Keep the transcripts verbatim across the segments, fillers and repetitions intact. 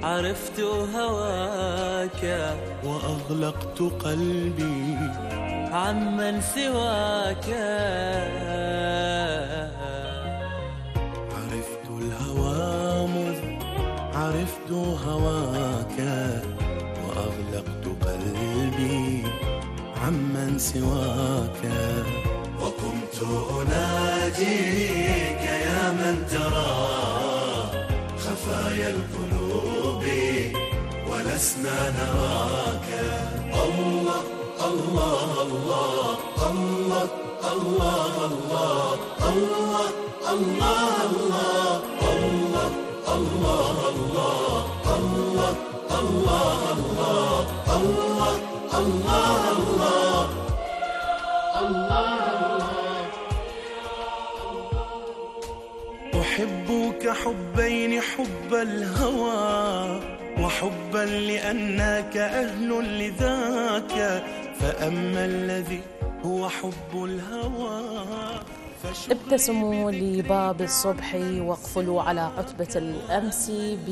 عرفت هواك وأغلقت قلبي عمن سواك. عرفت الهوى مذ عرفت هواك وأغلقت قلبي عمن سواك. وكنت أناجيك يا من ترى خفايا القلوب ولسنا نراك. الله الله الله الله الله الله الله الله الله الله الله الله الله الله الله الله. أحبك حبين، حب الهوى وحبا لأنك أهل لذاك. فأما الذي هو حب الهوى ابتسموا لباب الصبح واقفلوا على عتبة الأمس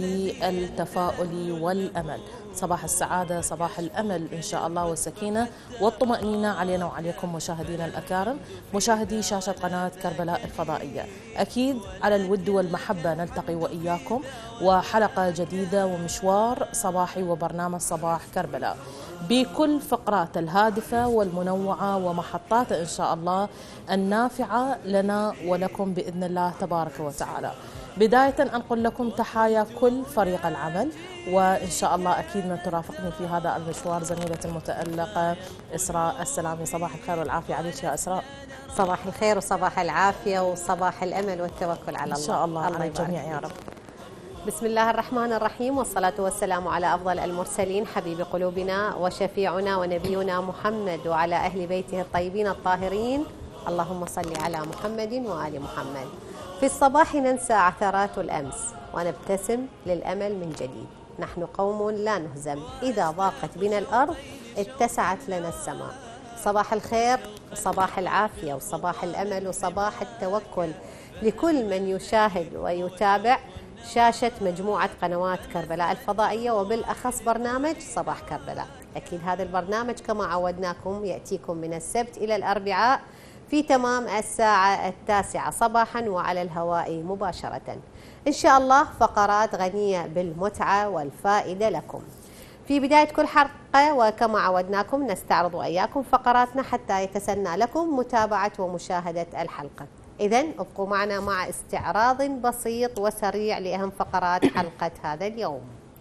بالتفاؤل والأمل. صباح السعادة، صباح الأمل إن شاء الله والسكينة والطمأنينة علينا وعليكم مشاهدينا الأكارم، مشاهدي شاشة قناة كربلاء الفضائية. أكيد على الود والمحبة نلتقي وإياكم وحلقة جديدة ومشوار صباحي وبرنامج صباح كربلاء بكل فقرات الهادفة والمنوعة ومحطات إن شاء الله النافعة لنا ولكم بإذن الله تبارك وتعالى. بداية أنقل لكم تحايا كل فريق العمل، وإن شاء الله أكيد من ترافقني في هذا المشوار زميلتي المتألقة إسراء السلامي. صباح الخير والعافية عليك يا إسراء. صباح الخير وصباح العافية وصباح الأمل والتوكل على الله إن شاء الله, الله على الجميع يا رب. بسم الله الرحمن الرحيم، والصلاة والسلام على أفضل المرسلين حبيب قلوبنا وشفيعنا ونبينا محمد وعلى أهل بيته الطيبين الطاهرين. اللهم صل على محمد وآل محمد. في الصباح ننسى عثرات الأمس ونبتسم للأمل من جديد. نحن قوم لا نهزم، إذا ضاقت بنا الأرض اتسعت لنا السماء. صباح الخير وصباح العافية وصباح الأمل وصباح التوكل لكل من يشاهد ويتابع شاشة مجموعة قنوات كربلاء الفضائية وبالأخص برنامج صباح كربلاء. أكيد هذا البرنامج كما عودناكم يأتيكم من السبت إلى الأربعاء في تمام الساعة التاسعة صباحا وعلى الهواء مباشرة. إن شاء الله فقرات غنية بالمتعة والفائدة لكم. في بداية كل حلقة وكما عودناكم نستعرض وإياكم فقراتنا حتى يتسنى لكم متابعة ومشاهدة الحلقة. إذن ابقوا معنا مع استعراض بسيط وسريع لأهم فقرات حلقة هذا اليوم.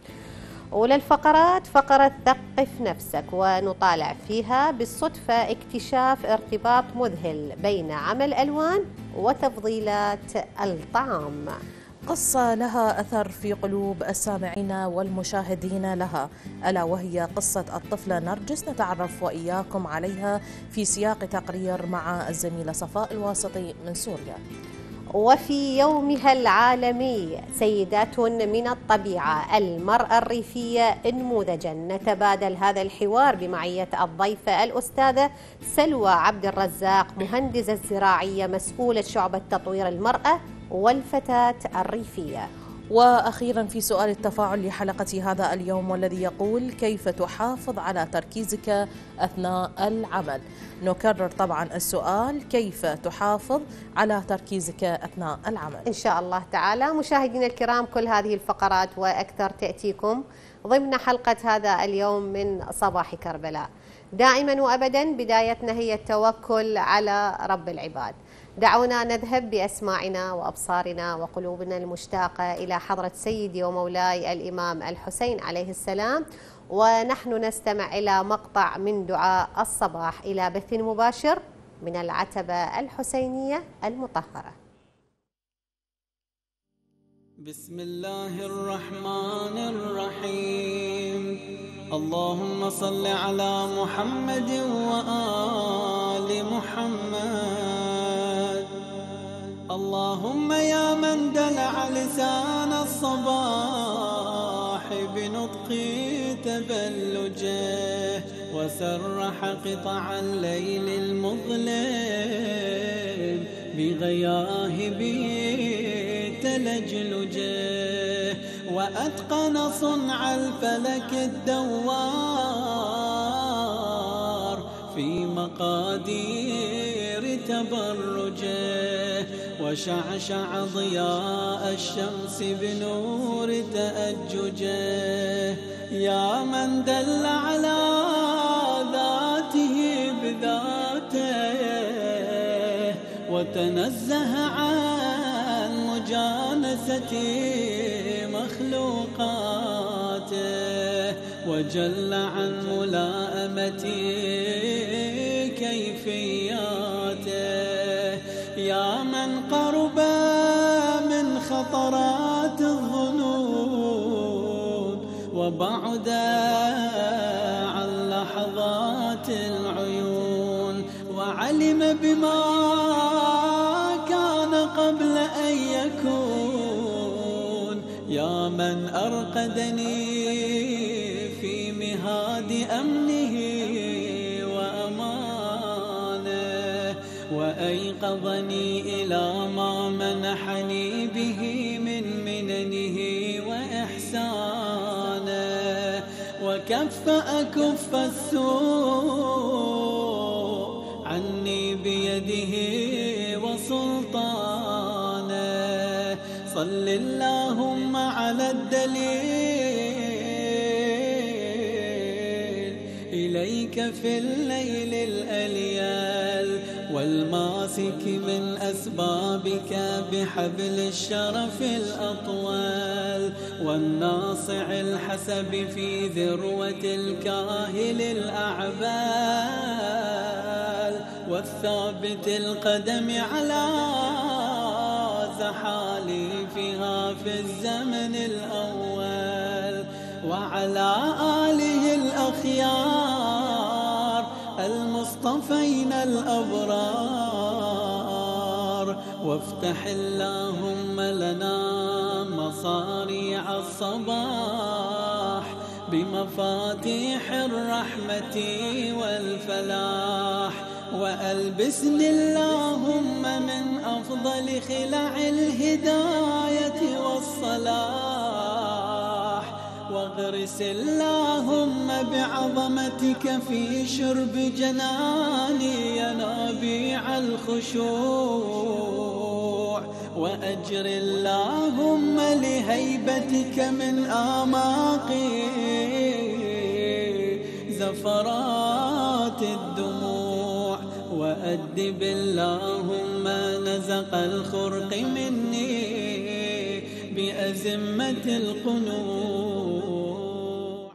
أولى الفقرات فقرة ثقف نفسك، ونطالع فيها بالصدفة اكتشاف ارتباط مذهل بين عمل ألوان وتفضيلات الطعام. قصة لها أثر في قلوب السامعين والمشاهدين لها، ألا وهي قصة الطفلة نرجس، نتعرف وإياكم عليها في سياق تقرير مع الزميلة صفاء الواسطي من سوريا. وفي يومها العالمي سيدات من الطبيعة، المرأة الريفية نموذجا، نتبادل هذا الحوار بمعية الضيفة الأستاذة سلوى عبد الرزاق، مهندسة زراعية مسؤولة شعبة تطوير المرأة والفتاة الريفية. وأخيرا في سؤال التفاعل لحلقة هذا اليوم والذي يقول: كيف تحافظ على تركيزك أثناء العمل؟ نكرر طبعا السؤال: كيف تحافظ على تركيزك أثناء العمل؟ إن شاء الله تعالى مشاهدينا الكرام كل هذه الفقرات وأكثر تأتيكم ضمن حلقة هذا اليوم من صباح كربلاء. دائما وأبدا بدايتنا هي التوكل على رب العباد. دعونا نذهب بأسماعنا وأبصارنا وقلوبنا المشتاقة إلى حضرة سيدي ومولاي الإمام الحسين عليه السلام، ونحن نستمع إلى مقطع من دعاء الصباح إلى بث مباشر من العتبة الحسينية المطهرة. بسم الله الرحمن الرحيم. اللهم صل على محمد وآل محمد. اللهم يا من دلع لسان الصباح بنطق تبلجه وسرح قطع الليل المظلم بغياهب تلجلجه، وأتقن صنع الفلك الدوار في مقادير تبرجه، وشعشع ضياء الشمس بنور تأججه. يا من دل على ذاته بذاته وتنزه عن مجانسة مخلوقاته، وجل عن ملائمة كيفياته. يا من قرب من خطرات الظنون وبعد عن لحظات العيون، وعلم بما كان قبل أن يكون. يا من أرقدني في مهاد أمنه وأمانه، وأيقظني إلى ما منحني به من مننه وإحسانه، وكف أكف السوء عني بيده وسلطانه. صل اللهم على الدليل إليك في الليل الأليال، والماسك من أسبابك بحبل الشرف الأطوال، والناصع الحسب في ذروة الكاهل الأعبال، والثابت القدم على زحاليفها في الزمن الأول، وعلى آله الأخيار المصطفين الأبرار. وافتح اللهم لنا مصاريع الصباح بمفاتيح الرحمة والفلاح، وألبسني اللهم من أفضل خلع الهداية والصلاح، واغرس اللهم بعظمتك في شرب جناني ينابيع الخشوع، وأجر اللهم لهيبتك من آماقي زفرات الدموع، وأدب اللهم نزق الخرق مني بأزمة القنوع.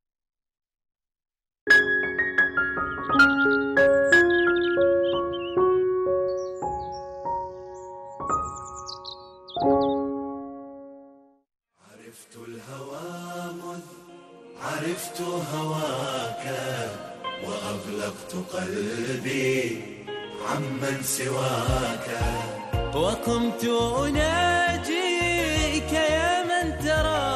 عرفت الهوى مذ عرفت هواك، وأغلقت قلبي عمن سواك، وقمت أناجيك يا من ترى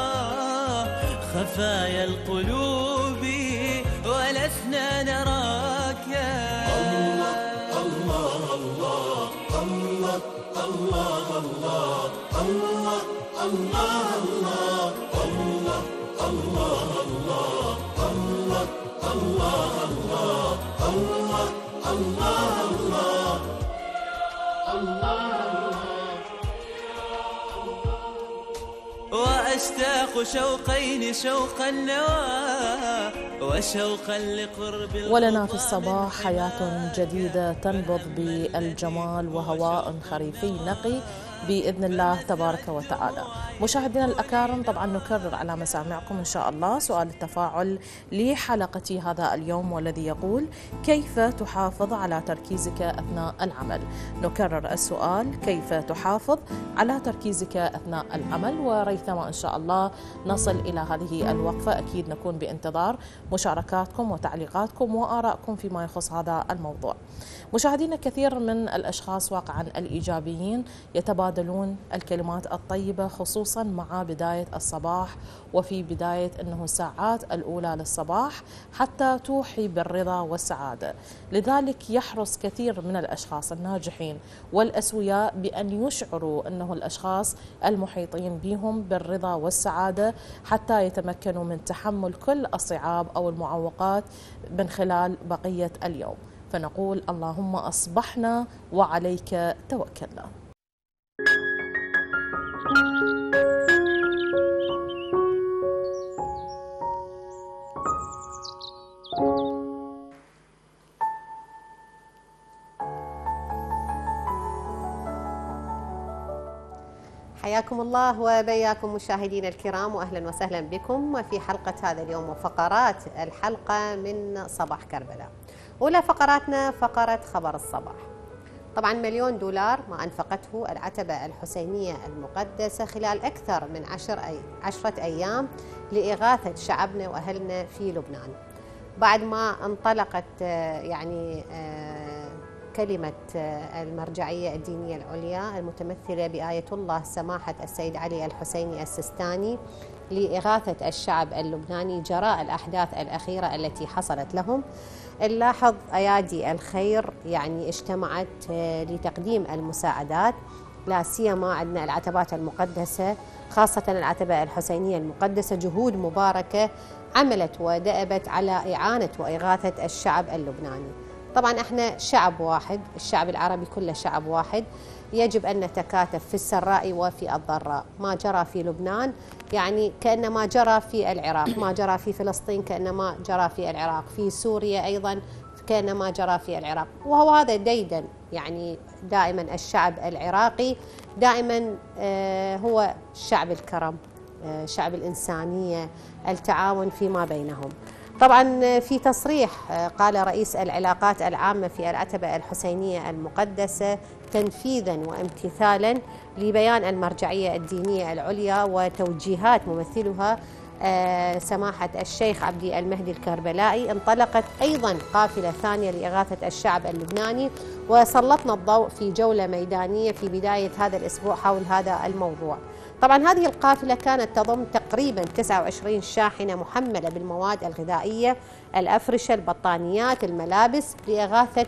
خفايا القلوب ولسنا نراك. الله الله الله الله الله الله الله الله الله الله الله الله الله الله الله الله. وأشتاق شوقين، شوق النوى وشوقا لقرب. ولنا في الصباح حياة جديدة تنبض بالجمال وهواء خريفي نقي بإذن الله تبارك وتعالى. مشاهدينا الأكارم، طبعا نكرر على مسامعكم إن شاء الله سؤال التفاعل لحلقتي هذا اليوم، والذي يقول: كيف تحافظ على تركيزك أثناء العمل؟ نكرر السؤال: كيف تحافظ على تركيزك أثناء العمل؟ وريثما إن شاء الله نصل إلى هذه الوقفة أكيد نكون بانتظار مشاركاتكم وتعليقاتكم وآرائكم فيما يخص هذا الموضوع. مشاهدينا، كثير من الأشخاص واقعا الإيجابيين يتبادلون يتبادلون الكلمات الطيبة خصوصا مع بداية الصباح وفي بداية أنه الساعات الأولى للصباح حتى توحي بالرضا والسعادة. لذلك يحرص كثير من الأشخاص الناجحين والأسوياء بأن يشعروا أنه الأشخاص المحيطين بهم بالرضا والسعادة حتى يتمكنوا من تحمل كل الصعاب أو المعوقات من خلال بقية اليوم. فنقول اللهم أصبحنا وعليك توكلنا. حياكم الله وبياكم مشاهدينا الكرام، واهلا وسهلا بكم في حلقه هذا اليوم وفقرات الحلقه من صباح كربلاء. اولى فقراتنا فقره خبر الصباح. طبعا مليون دولار ما انفقته العتبه الحسينيه المقدسه خلال اكثر من عشر أي عشره ايام لاغاثه شعبنا واهلنا في لبنان. بعد ما انطلقت يعني كلمة المرجعية الدينية العليا المتمثلة بآية الله سماحة السيد علي الحسيني السيستاني لإغاثة الشعب اللبناني جراء الأحداث الأخيرة التي حصلت لهم، نلاحظ أيادي الخير يعني اجتمعت لتقديم المساعدات، لا سيما عندنا العتبات المقدسة خاصة العتبة الحسينية المقدسة جهود مباركة عملت ودأبت على إعانة وإغاثة الشعب اللبناني. طبعا احنا شعب واحد، الشعب العربي كله شعب واحد، يجب أن نتكاتف في السراء وفي الضراء. ما جرى في لبنان يعني كأنما جرى في العراق، ما جرى في فلسطين كأنما جرى في العراق، في سوريا أيضا كأنما جرى في العراق. وهو هذا ديدا يعني دائما الشعب العراقي دائما هو شعب الكرم، شعب الإنسانية، التعاون فيما بينهم. طبعا في تصريح قال رئيس العلاقات العامة في العتبة الحسينية المقدسة تنفيذا وامتثالا لبيان المرجعية الدينية العليا وتوجيهات ممثلها سماحة الشيخ عبدي المهدي الكربلائي، انطلقت أيضا قافلة ثانية لإغاثة الشعب اللبناني، وسلطنا الضوء في جولة ميدانية في بداية هذا الأسبوع حول هذا الموضوع. طبعا هذه القافلة كانت تضم تقريبا تسعة وعشرين شاحنة محملة بالمواد الغذائية، الأفرشة، البطانيات، الملابس، لإغاثة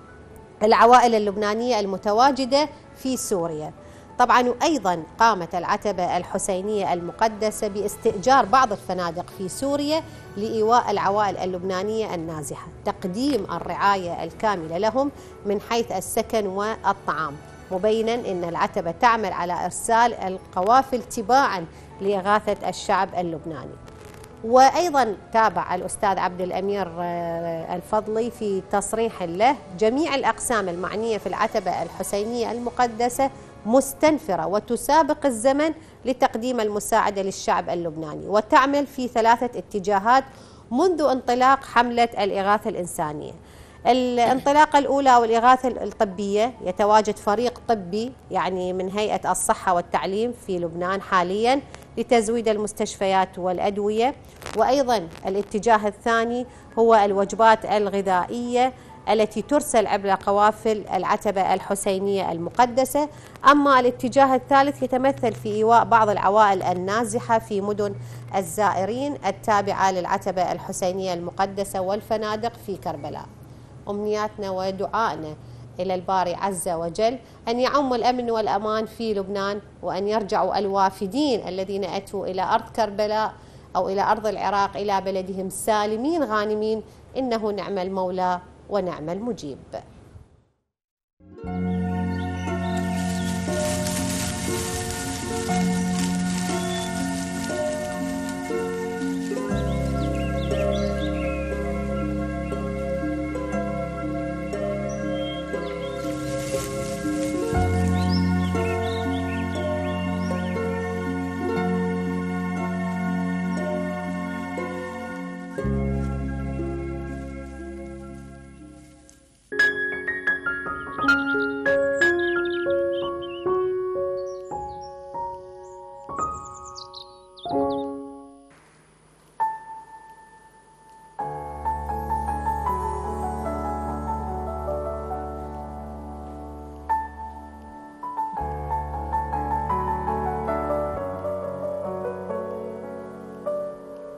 العوائل اللبنانية المتواجدة في سوريا. طبعا وأيضا قامت العتبة الحسينية المقدسة باستئجار بعض الفنادق في سوريا لإيواء العوائل اللبنانية النازحة، تقديم الرعاية الكاملة لهم من حيث السكن والطعام، مبينا أن العتبة تعمل على إرسال القوافل تباعا لإغاثة الشعب اللبناني. وأيضا تابع الأستاذ عبد الأمير الفضلي في تصريح له جميع الأقسام المعنية في العتبة الحسينية المقدسة مستنفرة وتسابق الزمن لتقديم المساعدة للشعب اللبناني، وتعمل في ثلاثة اتجاهات منذ انطلاق حملة الإغاثة الإنسانية. الانطلاقة الأولى والإغاثة الطبية، يتواجد فريق طبي يعني من هيئة الصحة والتعليم في لبنان حاليا لتزويد المستشفيات والأدوية. وأيضا الاتجاه الثاني هو الوجبات الغذائية التي ترسل عبر قوافل العتبة الحسينية المقدسة. أما الاتجاه الثالث يتمثل في إيواء بعض العوائل النازحة في مدن الزائرين التابعة للعتبة الحسينية المقدسة والفنادق في كربلاء. أمنياتنا ودعائنا إلى الباري عز وجل أن يعم الأمن والأمان في لبنان، وأن يرجعوا الوافدين الذين أتوا إلى أرض كربلاء أو إلى أرض العراق إلى بلدهم سالمين غانمين، إنه نعم المولى ونعم المجيب.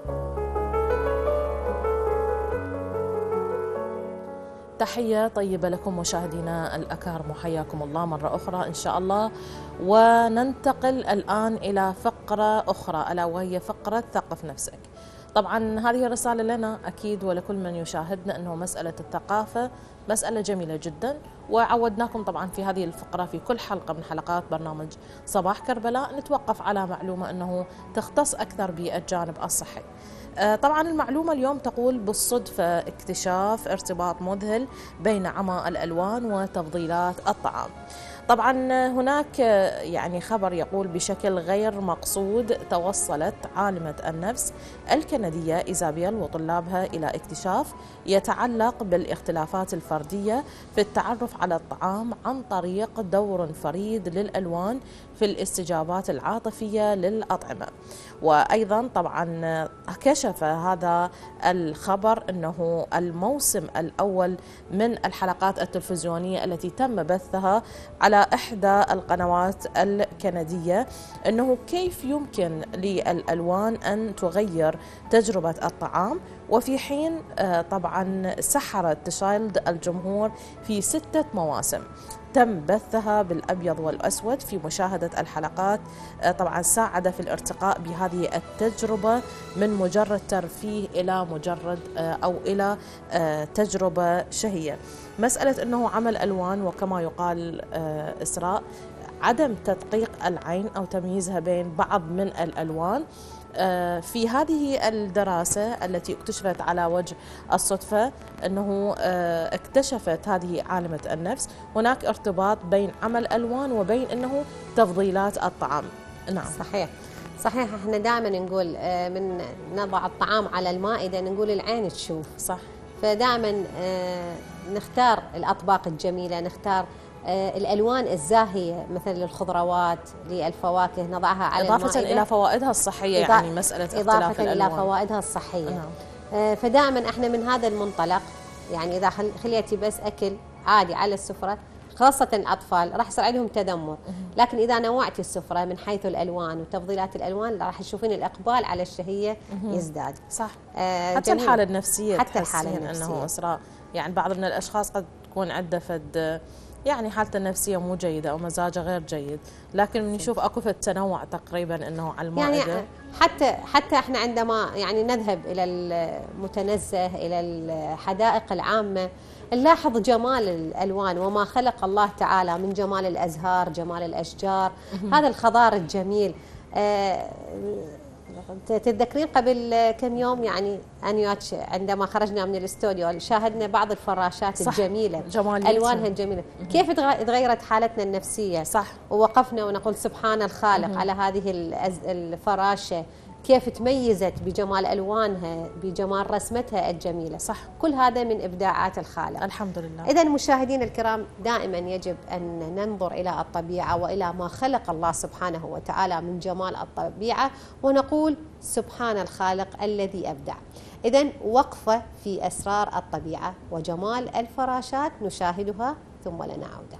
تحية طيبة لكم مشاهدينا الأكارم، وحياكم الله مرة أخرى إن شاء الله. وننتقل الآن إلى فقرة أخرى ألا وهي فقرة ثقف نفسك. طبعا هذه رسالة لنا أكيد ولكل من يشاهدنا أنه مسألة الثقافة مسألة جميلة جدا، وعودناكم طبعا في هذه الفقرة في كل حلقة من حلقات برنامج صباح كربلاء نتوقف على معلومة أنه تختص أكثر بالجانب الصحي. طبعا المعلومة اليوم تقول بالصدفة اكتشاف ارتباط مذهل بين عمى الألوان وتفضيلات الطعام. طبعا هناك يعني خبر يقول بشكل غير مقصود توصلت عالمة النفس الكندية إيزابيل وطلابها إلى اكتشاف يتعلق بالاختلافات الفردية في التعرف على الطعام عن طريق دور فريد للألوان في الاستجابات العاطفية للأطعمة. وأيضا طبعا كشف هذا الخبر أنه الموسم الأول من الحلقات التلفزيونية التي تم بثها على إحدى القنوات الكندية أنه كيف يمكن للألوان أن تغير تجربة الطعام، وفي حين طبعا سحرت تشايلد الجمهور في ستة مواسم تم بثها بالأبيض والأسود في مشاهدة الحلقات. طبعا ساعد في الارتقاء بهذه التجربة من مجرد ترفيه إلى مجرد أو إلى تجربة شهية. مسألة أنه عمل ألوان وكما يقال إسراء عدم تدقيق العين أو تمييزها بين بعض من الألوان. في هذه الدراسة التي اكتشفت على وجه الصدفة أنه اكتشفت هذه عالمة النفس هناك ارتباط بين عمل ألوان وبين أنه تفضيلات الطعام. نعم صحيح صحيح. احنا دائما نقول من نضع الطعام على المائدة نقول العين تشوف. صح. فدائما نختار الأطباق الجميلة، نختار الألوان الزاهية مثل الخضروات للفواكه نضعها على إضافة المائدة إلى فوائدها الصحية. يعني مسألة اختلاف إضافة الألوان إلى فوائدها الصحية. نعم. فدائما احنا من هذا المنطلق يعني إذا خليتي بس أكل عادي على السفرة خاصة الأطفال راح يصير عندهم تذمر، لكن إذا نوعتي السفرة من حيث الألوان وتفضيلات الألوان راح تشوفين الإقبال على الشهية يزداد. صح. آه حتى الحالة النفسية حتى الحالة النفسية أنه إسراء يعني بعض من الأشخاص قد تكون عنده فد يعني حالته النفسية مو جيدة أو مزاجه غير جيد، لكن نشوف أكو في التنوع تقريبا أنه على المائدة. يعني حتى حتى احنا عندما يعني نذهب إلى المتنزه إلى الحدائق العامة نلاحظ جمال الألوان وما خلق الله تعالى من جمال الأزهار، جمال الأشجار، هذا الخضار الجميل. آه تتذكرين قبل كم يوم يعني أنيواتش عندما خرجنا من الاستوديو شاهدنا بعض الفراشات صح. الجميلة ألوانها الجميلة، كيف تغيرت حالتنا النفسية. صح. ووقفنا ونقول سبحان الخالق مم. على هذه الفراشة كيف تميزت بجمال ألوانها بجمال رسمتها الجميلة. صح. كل هذا من إبداعات الخالق الحمد لله. إذا مشاهدين الكرام دائما يجب أن ننظر إلى الطبيعة وإلى ما خلق الله سبحانه وتعالى من جمال الطبيعة ونقول سبحان الخالق الذي أبدع. إذا وقفة في أسرار الطبيعة وجمال الفراشات نشاهدها ثم لنا عودة.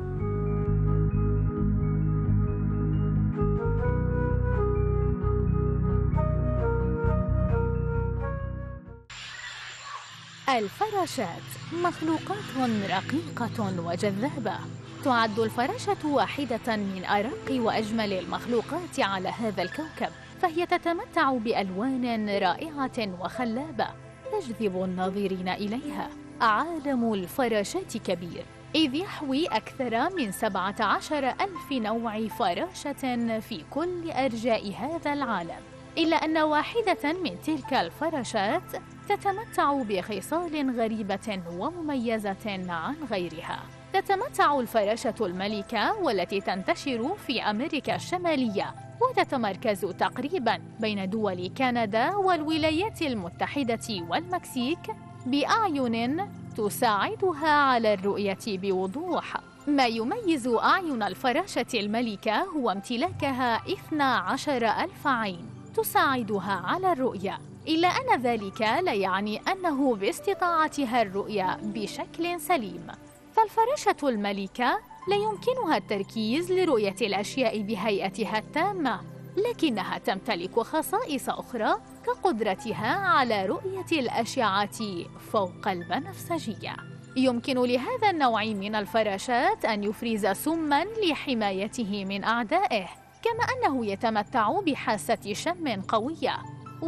الفراشات مخلوقات رقيقة وجذابة. تعد الفراشة واحدة من أرق وأجمل المخلوقات على هذا الكوكب، فهي تتمتع بألوان رائعة وخلابة تجذب الناظرين إليها. عالم الفراشات كبير، إذ يحوي أكثر من سبعة عشر ألف نوع فراشة في كل أرجاء هذا العالم، إلا أن واحدة من تلك الفراشات تتمتع بخصال غريبة ومميزة عن غيرها. تتمتع الفراشة الملكة والتي تنتشر في أمريكا الشمالية وتتمركز تقريباً بين دول كندا والولايات المتحدة والمكسيك بأعين تساعدها على الرؤية بوضوح. ما يميز أعين الفراشة الملكة هو امتلاكها اثنا عشر ألف عين تساعدها على الرؤية، إلا أن ذلك لا يعني أنه باستطاعتها الرؤية بشكل سليم، فالفراشة الملكة لا يمكنها التركيز لرؤية الأشياء بهيئتها التامة، لكنها تمتلك خصائص أخرى كقدرتها على رؤية الأشعة فوق البنفسجية. يمكن لهذا النوع من الفراشات أن يفرز سماً لحمايته من أعدائه، كما أنه يتمتع بحاسة شم قوية،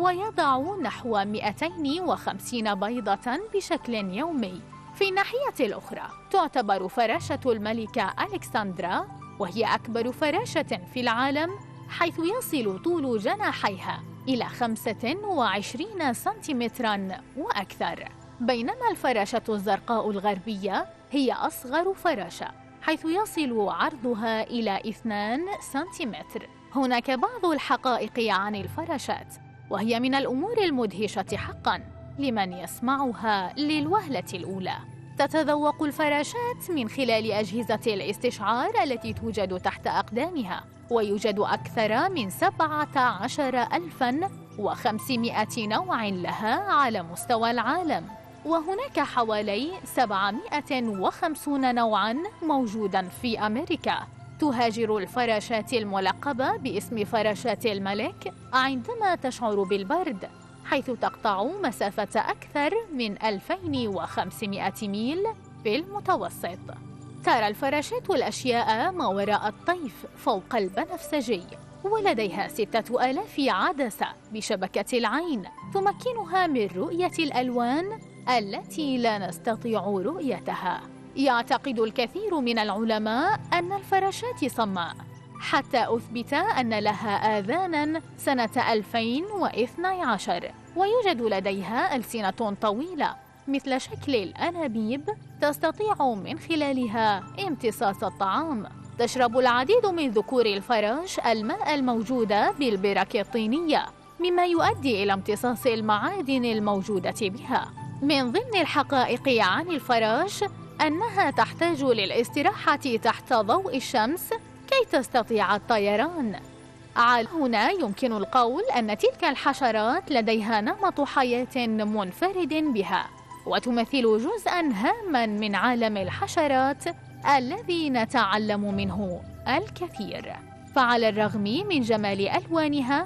ويضع نحو مئتين وخمسين بيضة بشكل يومي. في الناحية الأخرى تعتبر فراشة الملكة ألكسندرا، وهي أكبر فراشة في العالم، حيث يصل طول جناحيها إلى خمسة وعشرين سنتيمتراً وأكثر. بينما الفراشة الزرقاء الغربية هي أصغر فراشة، حيث يصل عرضها إلى اثنين سنتيمتر. هناك بعض الحقائق عن الفراشات، وهي من الأمور المدهشة حقاً لمن يسمعها للوهلة الأولى. تتذوق الفراشات من خلال أجهزة الاستشعار التي توجد تحت أقدامها، ويوجد أكثر من سبعة عشر ألفاً وخمسمائة نوع لها على مستوى العالم، وهناك حوالي سبعمائة وخمسين نوعاً موجوداً في أمريكا. تهاجر الفراشات الملقبة باسم فراشات الملك عندما تشعر بالبرد، حيث تقطع مسافة أكثر من ألفين وخمسمائة ميل في المتوسط. ترى الفراشات الأشياء ما وراء الطيف فوق البنفسجي، ولديها ستة آلاف عدسة بشبكة العين تمكنها من رؤية الألوان التي لا نستطيع رؤيتها. يعتقد الكثير من العلماء أن الفراشات صماء، حتى أثبت أن لها آذاناً سنة ألفين واثني عشر، ويوجد لديها ألسنة طويلة مثل شكل الأنابيب تستطيع من خلالها امتصاص الطعام. تشرب العديد من ذكور الفراش الماء الموجود بالبرك الطينية، مما يؤدي إلى امتصاص المعادن الموجودة بها. من ضمن الحقائق عن الفراش أنها تحتاج للاستراحة تحت ضوء الشمس كي تستطيع الطيران. على هنا يمكن القول أن تلك الحشرات لديها نمط حياة منفرد بها، وتمثل جزءاً هاماً من عالم الحشرات الذي نتعلم منه الكثير. فعلى الرغم من جمال ألوانها،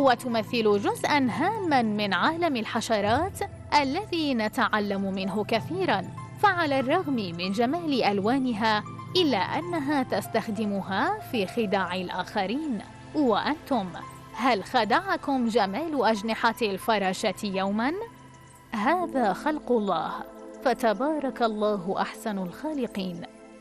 وتمثل جزءاً هاماً من عالم الحشرات الذي نتعلم منه كثيراً، فعلى الرغم من جمال ألوانها إلا أنها تستخدمها في خداع الآخرين. وأنتم، هل خدعكم جمال أجنحة الفراشة يوماً؟ هذا خلق الله، فتبارك الله أحسن الخالقين.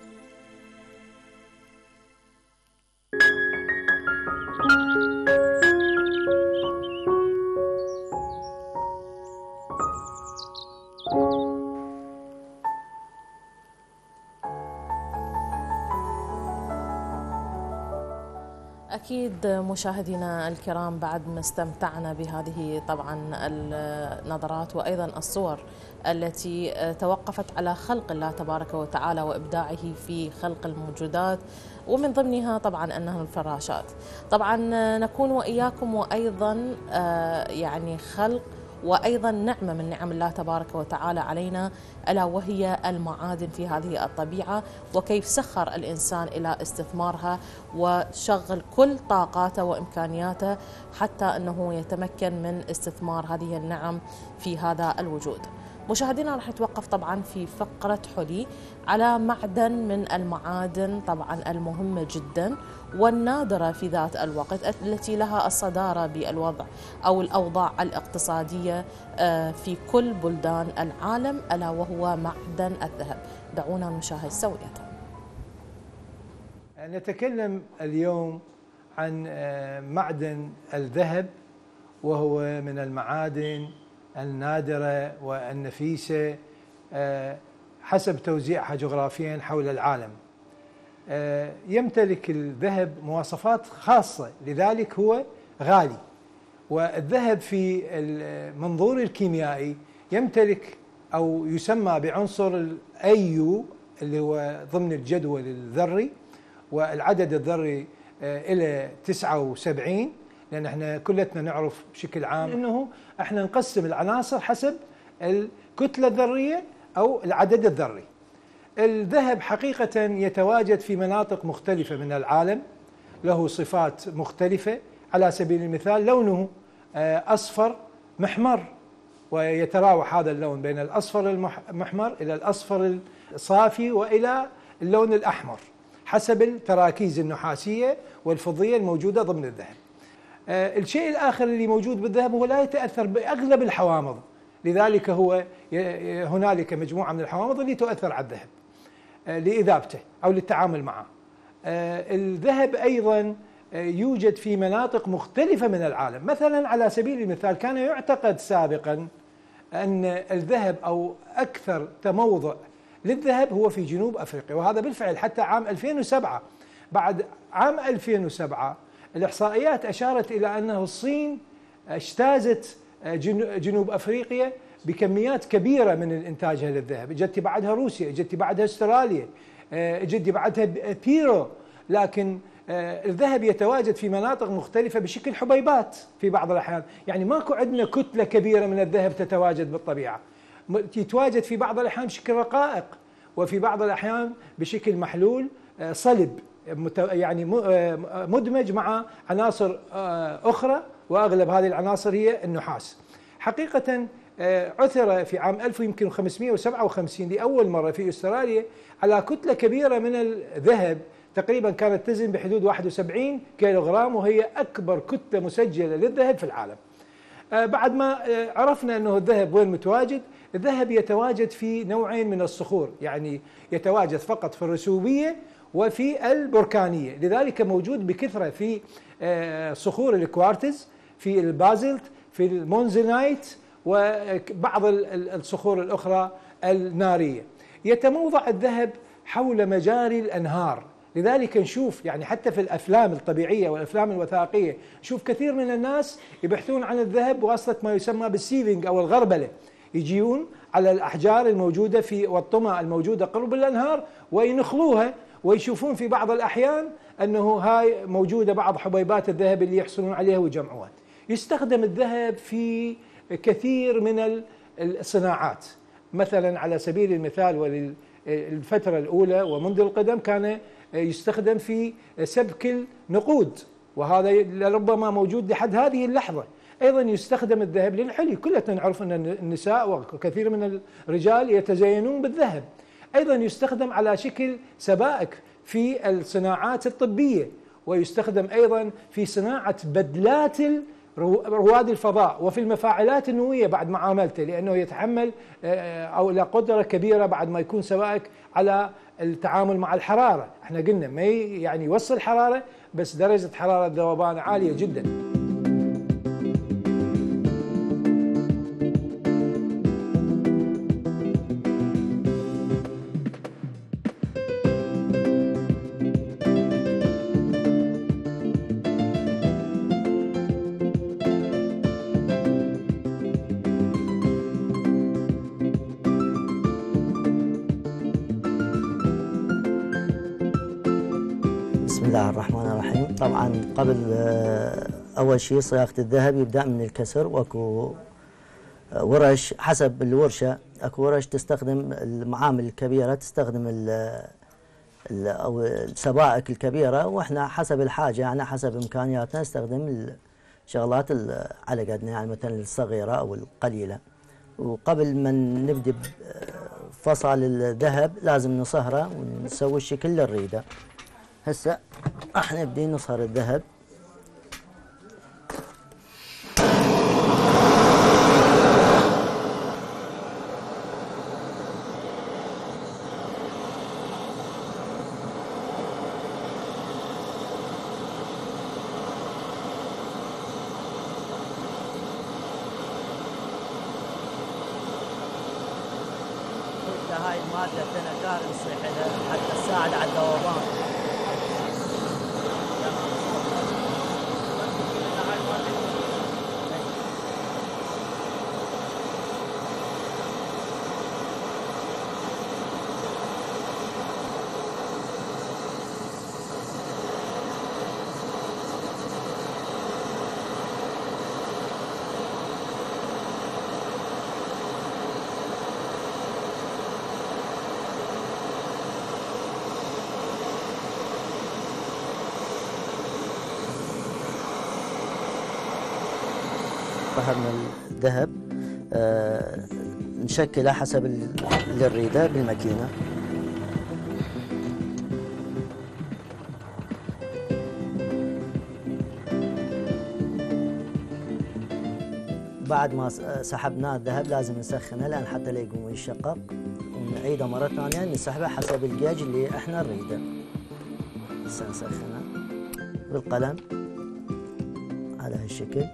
أكيد مشاهدينا الكرام، بعد ما استمتعنا بهذه طبعا النظرات وأيضا الصور التي توقفت على خلق الله تبارك وتعالى وإبداعه في خلق الموجودات، ومن ضمنها طبعا أنها الفراشات. طبعا نكون وإياكم وأيضا يعني خلق وأيضا نعمة من نعم الله تبارك وتعالى علينا، ألا وهي المعادن في هذه الطبيعة، وكيف سخر الإنسان إلى استثمارها وشغل كل طاقاته وإمكانياته حتى أنه يتمكن من استثمار هذه النعم في هذا الوجود. مشاهدينا راح نتوقف طبعا في فقرة حلي على معدن من المعادن طبعا المهمة جدا والنادرة في ذات الوقت، التي لها الصدارة بالوضع أو الأوضاع الاقتصادية في كل بلدان العالم، ألا وهو معدن الذهب. دعونا نشاهد سوية. نتكلم اليوم عن معدن الذهب، وهو من المعادن النادرة والنفيسة حسب توزيعها جغرافيا حول العالم. يمتلك الذهب مواصفات خاصة، لذلك هو غالي. والذهب في المنظور الكيميائي يمتلك أو يسمى بعنصر الأيو اللي هو ضمن الجدول الذري، والعدد الذري إلى تسعة وسبعين، لأن احنا كلتنا نعرف بشكل عام أنه احنا نقسم العناصر حسب الكتلة الذرية أو العدد الذري. الذهب حقيقة يتواجد في مناطق مختلفة من العالم، له صفات مختلفة. على سبيل المثال لونه أصفر محمر، ويتراوح هذا اللون بين الأصفر المحمر إلى الأصفر الصافي وإلى اللون الأحمر حسب التراكيز النحاسية والفضية الموجودة ضمن الذهب. آه الشيء الآخر اللي موجود بالذهب هو لا يتأثر بأغلب الحوامض، لذلك هو هنالك مجموعة من الحوامض اللي تؤثر على الذهب آه لإذابته أو للتعامل معه. آه الذهب أيضا آه يوجد في مناطق مختلفة من العالم. مثلا على سبيل المثال كان يعتقد سابقا أن الذهب أو أكثر تموضع للذهب هو في جنوب أفريقيا، وهذا بالفعل حتى عام ألفين وسبعة. بعد عام ألفين وسبعة الإحصائيات أشارت إلى أنه الصين اجتازت جنوب أفريقيا بكميات كبيرة من الإنتاج للذهب. اجت بعدها روسيا، اجت بعدها استراليا، اجت بعدها بيرو. لكن الذهب يتواجد في مناطق مختلفة بشكل حبيبات في بعض الأحيان، يعني ماكو عندنا كتلة كبيرة من الذهب تتواجد بالطبيعة، يتواجد في بعض الأحيان بشكل رقائق، وفي بعض الأحيان بشكل محلول صلب، يعني مدمج مع عناصر أخرى، وأغلب هذه العناصر هي النحاس. حقيقة عثر في عام ألف وخمسمئة وسبعة وخمسين لأول مرة في أستراليا على كتلة كبيرة من الذهب، تقريبا كانت تزن بحدود واحد وسبعين كيلوغرام، وهي أكبر كتلة مسجلة للذهب في العالم. بعد ما عرفنا أنه الذهب وين متواجد، الذهب يتواجد في نوعين من الصخور، يعني يتواجد فقط في الرسوبية وفي البركانية، لذلك موجود بكثرة في صخور الكوارتز، في البازلت، في المونزينايت، وبعض الصخور الأخرى النارية. يتموضع الذهب حول مجاري الأنهار، لذلك نشوف يعني حتى في الأفلام الطبيعية والأفلام الوثائقية نشوف كثير من الناس يبحثون عن الذهب بواسطة ما يسمى بالسيفينج أو الغربلة، يجيون على الأحجار الموجودة في والطمى الموجودة قرب الأنهار وينخلوها، ويشوفون في بعض الأحيان أنه هاي موجودة بعض حبيبات الذهب اللي يحصلون عليها ويجمعوها. يستخدم الذهب في كثير من الصناعات، مثلا على سبيل المثال وللفترة الأولى ومنذ القدم كان يستخدم في سبك النقود، وهذا لربما موجود لحد هذه اللحظة. أيضا يستخدم الذهب للحلي، كلنا نعرف أن النساء وكثير من الرجال يتزينون بالذهب. أيضا يستخدم على شكل سبائك في الصناعات الطبية، ويستخدم أيضا في صناعة بدلات رواد الفضاء وفي المفاعلات النووية بعد معاملته، لأنه يتحمل أو له قدرة كبيرة بعد ما يكون سبائك على التعامل مع الحرارة. احنا قلنا ما يعني يوصل حرارة، بس درجة حرارة ذوبان عالية جدا. بسم الله الرحمن الرحيم. طبعا قبل أول شيء صياغة الذهب يبدأ من الكسر، واكو ورش حسب الورشة، اكو ورش تستخدم المعامل الكبيرة، تستخدم ال ال أو السبائك الكبيرة، وإحنا حسب الحاجة يعني حسب إمكانياتنا نستخدم الشغلات على قدنا، يعني مثلا الصغيرة أو القليلة. وقبل ما نبدأ فصل الذهب لازم نصهره ونسوي الشكل اللي نريده. هسه راح نبدي نصهر الذهب. هاي المادة تنكار نصيح لها حتى تساعد على الذوبان. صهرنا الذهب نشكله حسب اللي نريده بالماكينة. بعد ما سحبناه الذهب لازم نسخنه لأن حتى لا يقوم يشقق، ونعيده مرة ثانية نسحبه حسب الجيج اللي احنا نريده. هسه نسخنه بالقلم على هالشكل.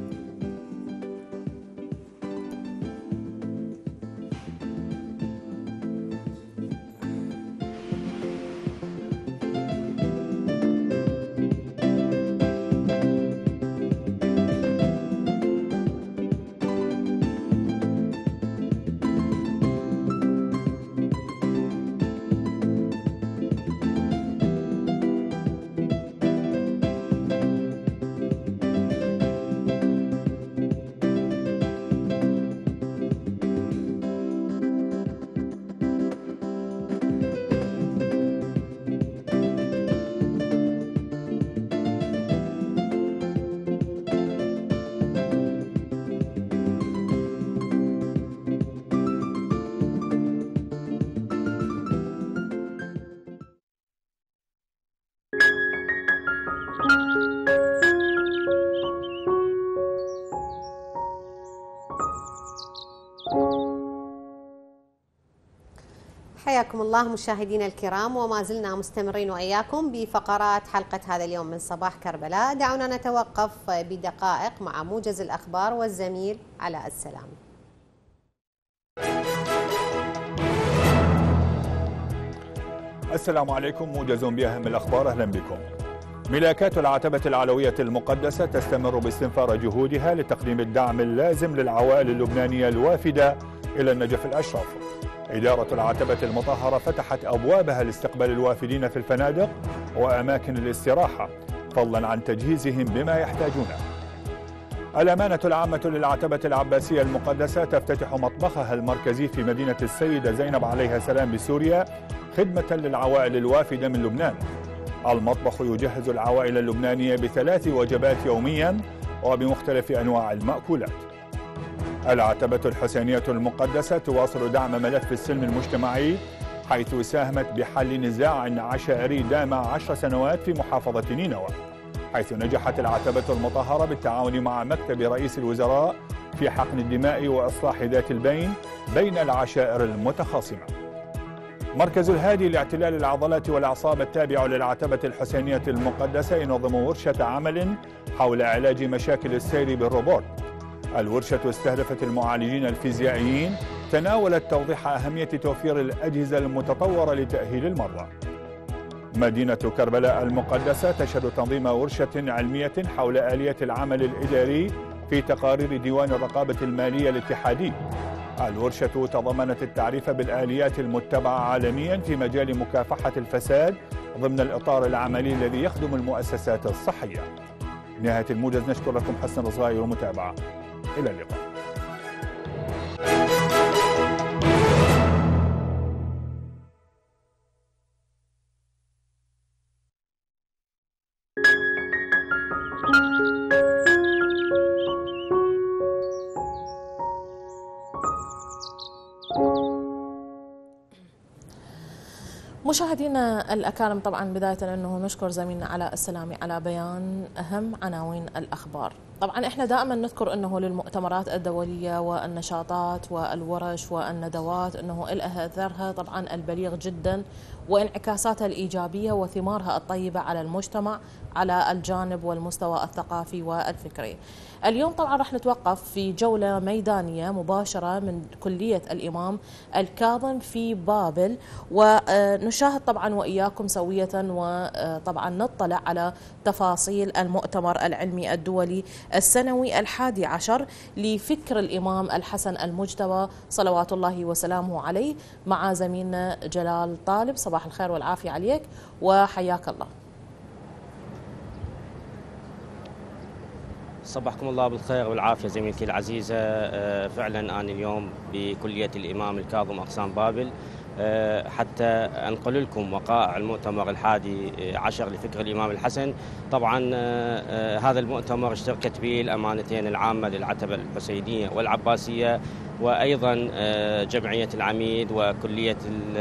حياكم الله مشاهدينا الكرام، وما زلنا مستمرين وإياكم بفقرات حلقة هذا اليوم من صباح كربلاء. دعونا نتوقف بدقائق مع موجز الأخبار والزميل علاء السلام. السلام عليكم، موجز بأهم الأخبار، أهلا بكم. ملاكات العتبة العلوية المقدسة تستمر باستنفار جهودها لتقديم الدعم اللازم للعوائل اللبنانية الوافدة إلى النجف الأشرف. إدارة العتبة المطهرة فتحت أبوابها لاستقبال الوافدين في الفنادق وأماكن الاستراحة، فضلا عن تجهيزهم بما يحتاجونه. الأمانة العامة للعتبة العباسية المقدسة تفتتح مطبخها المركزي في مدينة السيدة زينب عليها السلام بسوريا خدمة للعوائل الوافدة من لبنان. المطبخ يجهز العوائل اللبنانية بثلاث وجبات يوميا وبمختلف أنواع المأكولات. العتبة الحسينية المقدسة تواصل دعم ملف السلم المجتمعي، حيث ساهمت بحل نزاع عشائري دام عشر سنوات في محافظة نينوى، حيث نجحت العتبة المطهرة بالتعاون مع مكتب رئيس الوزراء في حقن الدماء وإصلاح ذات البين بين العشائر المتخاصمة. مركز الهادي لاعتلال العضلات والأعصاب التابع للعتبة الحسينية المقدسة ينظم ورشة عمل حول علاج مشاكل السير بالروبوت. الورشة استهدفت المعالجين الفيزيائيين، تناولت توضيح أهمية توفير الأجهزة المتطورة لتأهيل المرضى. مدينة كربلاء المقدسة تشهد تنظيم ورشة علمية حول آلية العمل الإداري في تقارير ديوان الرقابة المالية الاتحادي. الورشة تضمنت التعريف بالآليات المتبعة عالميا في مجال مكافحة الفساد ضمن الإطار العملي الذي يخدم المؤسسات الصحية. نهاية الموجز، نشكر لكم حسن الإصغاء والمتابعة، إلى اللقاء. مشاهدينا الأكارم، طبعا بداية أنه نشكر زميلنا علاء السلامي على بيان أهم عناوين الأخبار. طبعا احنا دائما نذكر أنه للمؤتمرات الدولية والنشاطات والورش والندوات أنه لها أثرها طبعا البليغ جدا وانعكاساتها الإيجابية وثمارها الطيبة على المجتمع على الجانب والمستوى الثقافي والفكري. اليوم طبعا راح نتوقف في جولة ميدانية مباشرة من كلية الإمام الكاظم في بابل، ونشاهد طبعا وإياكم سوية وطبعا نطلع على تفاصيل المؤتمر العلمي الدولي السنوي الحادي عشر لفكر الإمام الحسن المجتبى صلوات الله وسلامه عليه مع زميلنا جلال طالب. صباح الخير والعافية عليك وحياك الله. صبحكم الله بالخير والعافية زميلتي العزيزة. فعلا أنا اليوم بكلية الإمام الكاظم أقسام بابل حتى أنقل لكم وقائع المؤتمر الحادي عشر لفكر الإمام الحسن. طبعا هذا المؤتمر اشتركت به الأمانتين العامة للعتبة الحسينية والعباسية، وأيضا جمعية العميد وكلية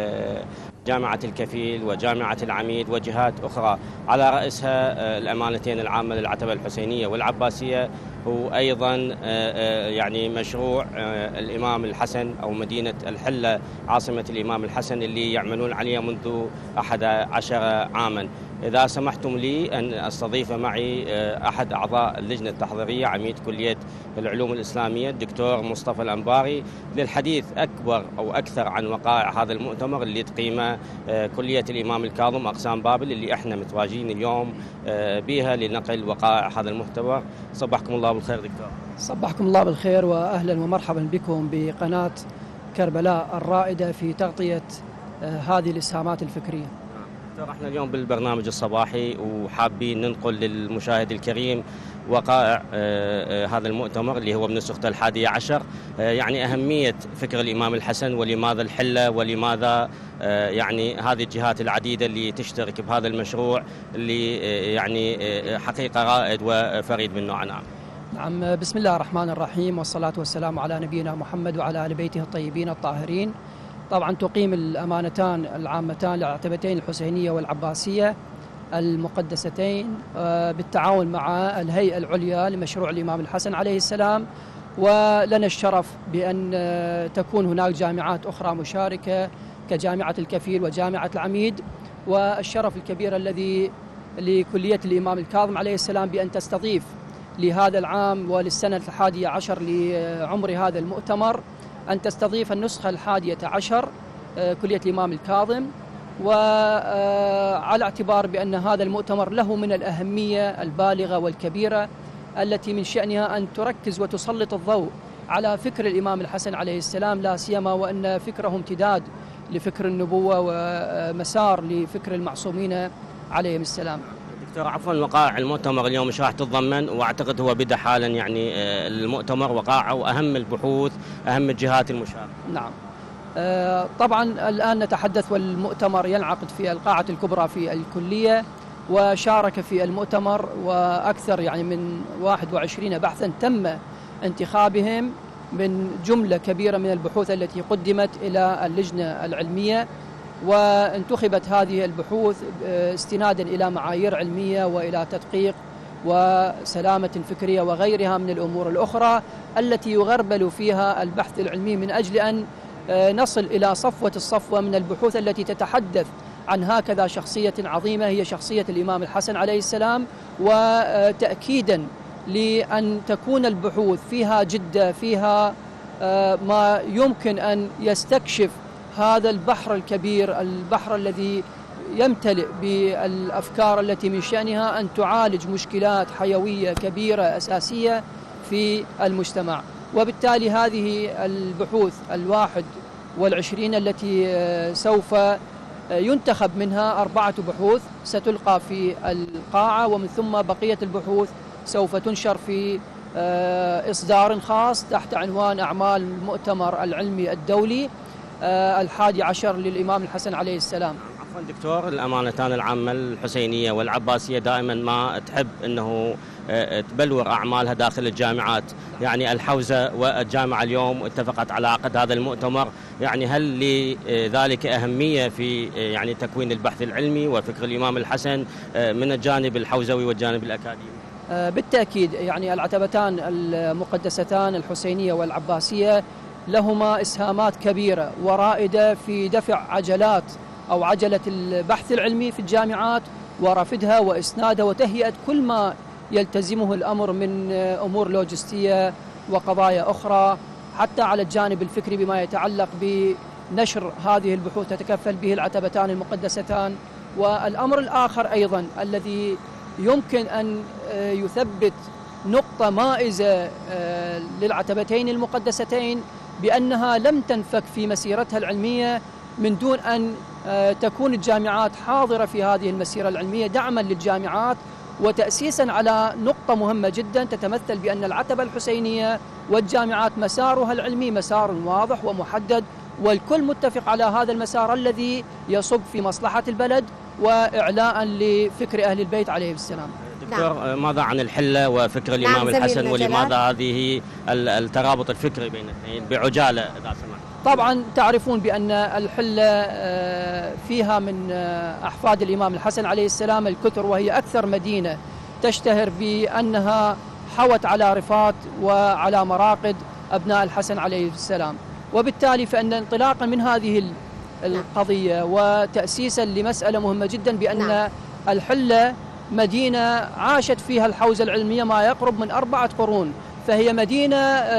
جامعة الكفيل وجامعة العميد وجهات أخرى، على رأسها الأمانتين العامة للعتبة الحسينية والعباسية، وأيضا يعني مشروع الإمام الحسن أو مدينة الحلة عاصمة الإمام الحسن اللي يعملون عليه منذ أحد عشر عاما. إذا سمحتم لي أن أستضيف معي أحد أعضاء اللجنة التحضيرية عميد كلية العلوم الإسلامية الدكتور مصطفى الأنباري للحديث أكبر أو أكثر عن وقائع هذا المؤتمر اللي تقيمه كلية الإمام الكاظم أقسام بابل اللي احنا متواجدين اليوم بها لنقل وقائع هذا المؤتمر. صبحكم الله بالخير دكتور. صبحكم الله بالخير وأهلا ومرحبا بكم بقناة كربلاء الرائدة في تغطية هذه الإسهامات الفكرية. احنا اليوم بالبرنامج الصباحي وحابين ننقل للمشاهد الكريم وقائع هذا المؤتمر اللي هو بنسخته الحادية عشر، يعني أهمية فكر الإمام الحسن ولماذا الحلة ولماذا يعني هذه الجهات العديدة اللي تشترك بهذا المشروع اللي يعني حقيقة رائد وفريد من نوعه. نعم. نعم، بسم الله الرحمن الرحيم والصلاة والسلام على نبينا محمد وعلى آل بيته الطيبين الطاهرين. طبعا تقيم الأمانتان العامتان للعتبتين الحسينية والعباسية المقدستين بالتعاون مع الهيئة العليا لمشروع الإمام الحسن عليه السلام، ولنا الشرف بأن تكون هناك جامعات أخرى مشاركة كجامعة الكفيل وجامعة العميد، والشرف الكبير الذي لكلية الإمام الكاظم عليه السلام بأن تستضيف لهذا العام وللسنة الحادية عشر لعمر هذا المؤتمر أن تستضيف النسخة الحادية عشر كلية الإمام الكاظم، وعلى اعتبار بأن هذا المؤتمر له من الأهمية البالغة والكبيرة التي من شأنها أن تركز وتسلط الضوء على فكر الإمام الحسن عليه السلام، لا سيما وأن فكره امتداد لفكر النبوة ومسار لفكر المعصومين عليهم السلام. دكتور عفوا، وقائع المؤتمر اليوم ايش راح تتضمن؟ واعتقد هو بدا حالا يعني المؤتمر وقائع واهم البحوث اهم الجهات المشاركه. نعم. طبعا الان نتحدث والمؤتمر ينعقد في القاعه الكبرى في الكليه، وشارك في المؤتمر واكثر يعني من واحد وعشرين بحثا تم انتخابهم من جمله كبيره من البحوث التي قدمت الى اللجنه العلميه، وانتخبت هذه البحوث استنادا إلى معايير علمية وإلى تدقيق وسلامة فكرية وغيرها من الأمور الأخرى التي يغربل فيها البحث العلمي من أجل أن نصل إلى صفوة الصفوة من البحوث التي تتحدث عن هكذا شخصية عظيمة هي شخصية الإمام الحسن عليه السلام، وتأكيدا لأن تكون البحوث فيها جدة، فيها ما يمكن أن يستكشف هذا البحر الكبير، البحر الذي يمتلئ بالأفكار التي من شأنها أن تعالج مشكلات حيوية كبيرة أساسية في المجتمع. وبالتالي هذه البحوث الواحد والعشرين التي سوف ينتخب منها أربعة بحوث ستلقى في القاعة، ومن ثم بقية البحوث سوف تنشر في إصدار خاص تحت عنوان أعمال المؤتمر العلمي الدولي الحادي عشر للإمام الحسن عليه السلام. عفوا دكتور، الأمانتان العامة الحسينية والعباسية دائما ما تحب أنه تبلور أعمالها داخل الجامعات، يعني الحوزة والجامعة اليوم اتفقت على عقد هذا المؤتمر، يعني هل لذلك أهمية في يعني تكوين البحث العلمي وفكر الإمام الحسن من الجانب الحوزوي والجانب الأكاديمي؟ بالتأكيد، يعني العتبتان المقدستان الحسينية والعباسية لهما إسهامات كبيرة ورائدة في دفع عجلات أو عجلة البحث العلمي في الجامعات ورفدها وإسنادها وتهيئة كل ما يلتزمه الأمر من أمور لوجستية وقضايا أخرى، حتى على الجانب الفكري بما يتعلق بنشر هذه البحوث تتكفل به العتبتان المقدستان. والأمر الآخر أيضا الذي يمكن أن يثبت نقطة مائزة للعتبتين المقدستين بأنها لم تنفك في مسيرتها العلمية من دون أن تكون الجامعات حاضرة في هذه المسيرة العلمية دعما للجامعات وتأسيسا على نقطة مهمة جدا تتمثل بأن العتبة الحسينية والجامعات مسارها العلمي مسار واضح ومحدد والكل متفق على هذا المسار الذي يصب في مصلحة البلد وإعلاء لفكر أهل البيت عليه السلام. دكتور، ماذا عن الحلة وفكر الإمام نعم الحسن، ولماذا هذه الترابط الفكري بين الاثنين بعجالة إذا سمحت؟ طبعا تعرفون بأن الحلة فيها من أحفاد الإمام الحسن عليه السلام الكثر، وهي أكثر مدينة تشتهر بأنها حوت على رفات وعلى مراقد أبناء الحسن عليه السلام، وبالتالي فإن انطلاقا من هذه القضية وتأسيسا لمسألة مهمة جدا بأن الحلة مدينة عاشت فيها الحوزة العلمية ما يقرب من أربعة قرون، فهي مدينة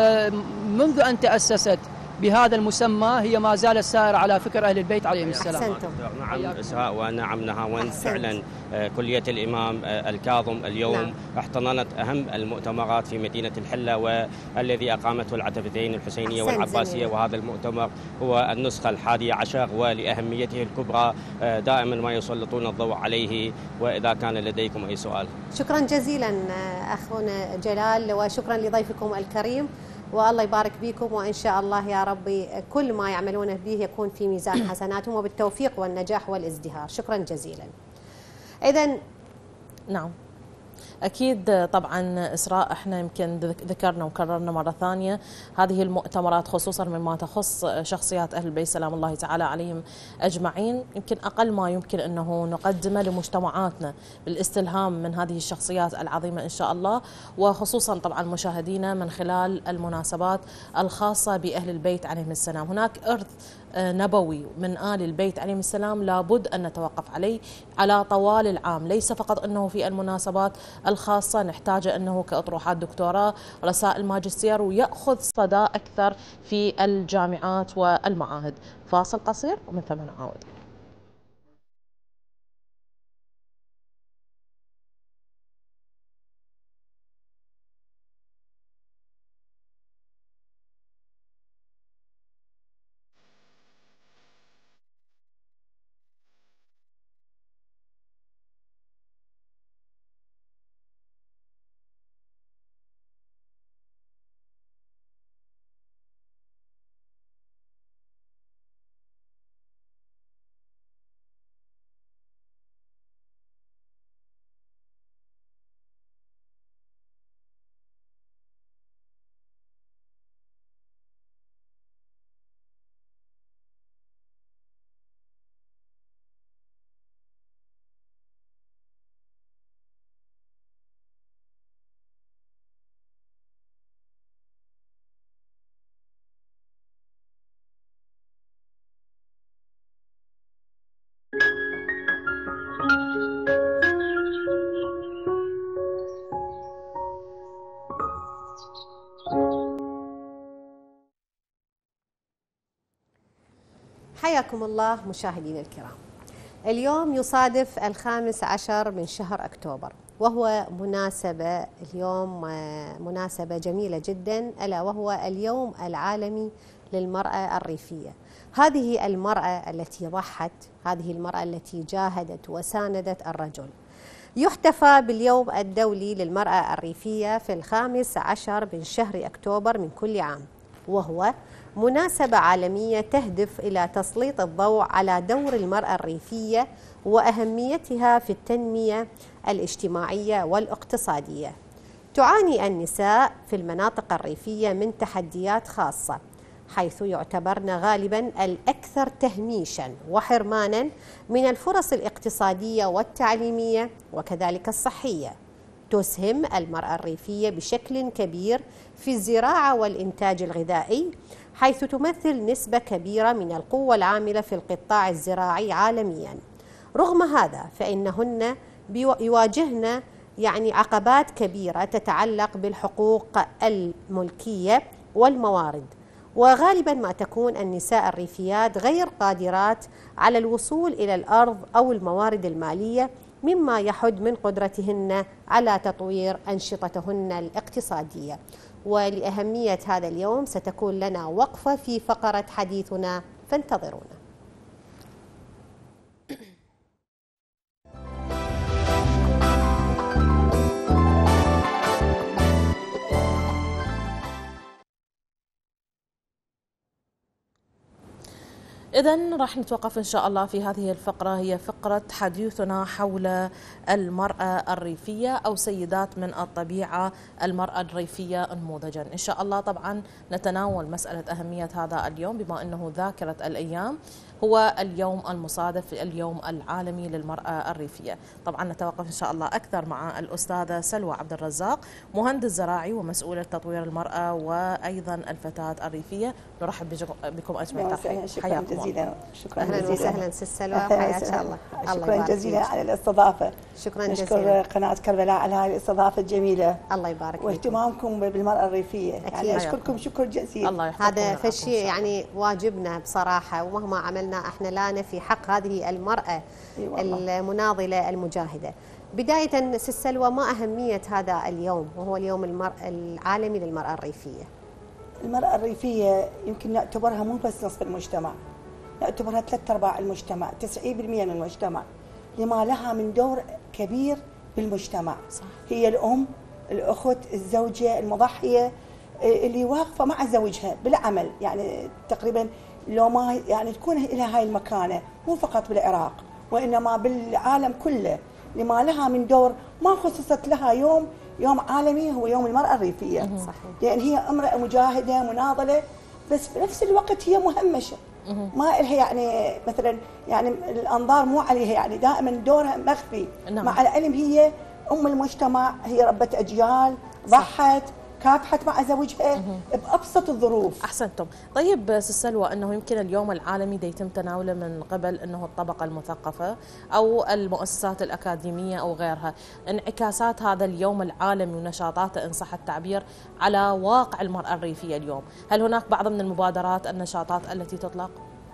منذ أن تأسست بهذا المسمى هي ما زالت سائرة على فكر أهل البيت عليهم السلام. أحسنتم. نعم إسراء ونعم نهاوند، فعلا كلية الإمام الكاظم اليوم نعم. احتضنت أهم المؤتمرات في مدينة الحلة، والذي أقامته العتبتين الحسينية والعباسية جميل. وهذا المؤتمر هو النسخة الحادية عشر، ولأهميته الكبرى دائما ما يسلطون الضوء عليه. وإذا كان لديكم أي سؤال. شكرا جزيلا أخونا جلال، وشكرا لضيفكم الكريم، والله يبارك بكم، وإن شاء الله يا ربي كل ما يعملونه به يكون في ميزان حسناتهم وبالتوفيق والنجاح والازدهار. شكرا جزيلا. إذن نعم أكيد طبعا إسراء، احنا يمكن ذكرنا وكررنا مرة ثانية هذه المؤتمرات خصوصا مما تخص شخصيات أهل البيت سلام الله تعالى عليهم أجمعين، يمكن أقل ما يمكن أنه نقدمه لمجتمعاتنا بالاستلهام من هذه الشخصيات العظيمة إن شاء الله، وخصوصا طبعا مشاهدينا من خلال المناسبات الخاصة بأهل البيت عليهم السلام. هناك إرث نبوي من آل البيت عليهم السلام لابد أن نتوقف عليه على طوال العام، ليس فقط أنه في المناسبات الخاصة نحتاج أنه كأطروحات دكتوراه رسائل ماجستير، ويأخذ صدى أكثر في الجامعات والمعاهد. فاصل قصير ومن ثم نعود. حياكم الله مشاهدينا الكرام. اليوم يصادف الخامس عشر من شهر أكتوبر، وهو مناسبة اليوم مناسبة جميلة جدا، ألا وهو اليوم العالمي للمرأة الريفية. هذه المرأة التي ضحت، هذه المرأة التي جاهدت وساندت الرجل. يحتفى باليوم الدولي للمرأة الريفية في الخامس عشر من شهر أكتوبر من كل عام، وهو مناسبة عالمية تهدف إلى تسليط الضوء على دور المرأة الريفية وأهميتها في التنمية الاجتماعية والاقتصادية. تعاني النساء في المناطق الريفية من تحديات خاصة، حيث يعتبرن غالبا الأكثر تهميشا وحرمانا من الفرص الاقتصادية والتعليمية وكذلك الصحية. تسهم المرأة الريفية بشكل كبير في الزراعة والإنتاج الغذائي، حيث تمثل نسبة كبيرة من القوة العاملة في القطاع الزراعي عالميا. رغم هذا فإنهن يواجهن يعني عقبات كبيرة تتعلق بالحقوق الملكية والموارد، وغالبا ما تكون النساء الريفيات غير قادرات على الوصول إلى الأرض أو الموارد المالية، مما يحد من قدرتهن على تطوير أنشطتهن الاقتصادية. ولأهمية هذا اليوم ستكون لنا وقفة في فقرة حديثنا، فانتظرونا. إذن راح نتوقف إن شاء الله في هذه الفقرة، هي فقرة حديثنا حول المرأة الريفية أو سيدات من الطبيعة المرأة الريفية نموذجا. إن شاء الله طبعا نتناول مسألة أهمية هذا اليوم بما أنه ذاكرة الأيام هو اليوم المصادف اليوم العالمي للمرأة الريفية. طبعا نتوقف إن شاء الله أكثر مع الأستاذة سلوى عبد الرزاق، مهندس زراعي ومسؤولة تطوير المرأة وأيضا الفتاة الريفية. نرحب بكم أجمعين. شكرا جزيلا. شكرا أهلا وسهلا سي سلوى، حياك الله. شكرا جزيلا على الاستضافة. شكرا جزيلا. نشكر قناة كربلاء على هذه الاستضافة الجميلة. الله يبارك فيكم واهتمامكم بالمرأة الريفية. يعني أشكركم شكر جزيلا. الله هذا فشي يعني واجبنا بصراحة، ومهما عملنا احنا لا في حق هذه المرأة المناضلة المجاهدة. بداية سي سلوى، ما أهمية هذا اليوم وهو اليوم المرأة العالمي للمرأة الريفية؟ المرأة الريفية يمكن نعتبرها مو بس نصف المجتمع، نعتبرها ثلاث أرباع المجتمع، تسعين بالمئة من المجتمع، لما لها من دور كبير بالمجتمع. صح. هي الأم، الأخت، الزوجة، المضحية، اللي واقفة مع زوجها بالعمل. يعني تقريبا لو ما يعني تكون لها هاي المكانة مو فقط بالعراق وإنما بالعالم كله، لما لها من دور. ما خصصت لها يوم يوم عالمي هو يوم المرأة الريفية. صحيح. لأن هي امرأة مجاهدة مناضلة، بس بنفس الوقت هي مهمشة. ما لها يعني مثلا يعني الأنظار مو عليها، يعني دائما دورها مخفي. نعم. مع العلم هي أم المجتمع، هي ربة أجيال، ضحت كافحت مع زوجها بأبسط الظروف. أحسنتم. طيب سي سلوى، أنه يمكن اليوم العالمي دا يتم تناوله من قبل أنه الطبقة المثقفة أو المؤسسات الأكاديمية أو غيرها، انعكاسات هذا اليوم العالمي ونشاطاته إن صح التعبير على واقع المرأة الريفية اليوم، هل هناك بعض من المبادرات النشاطات التي تطلق؟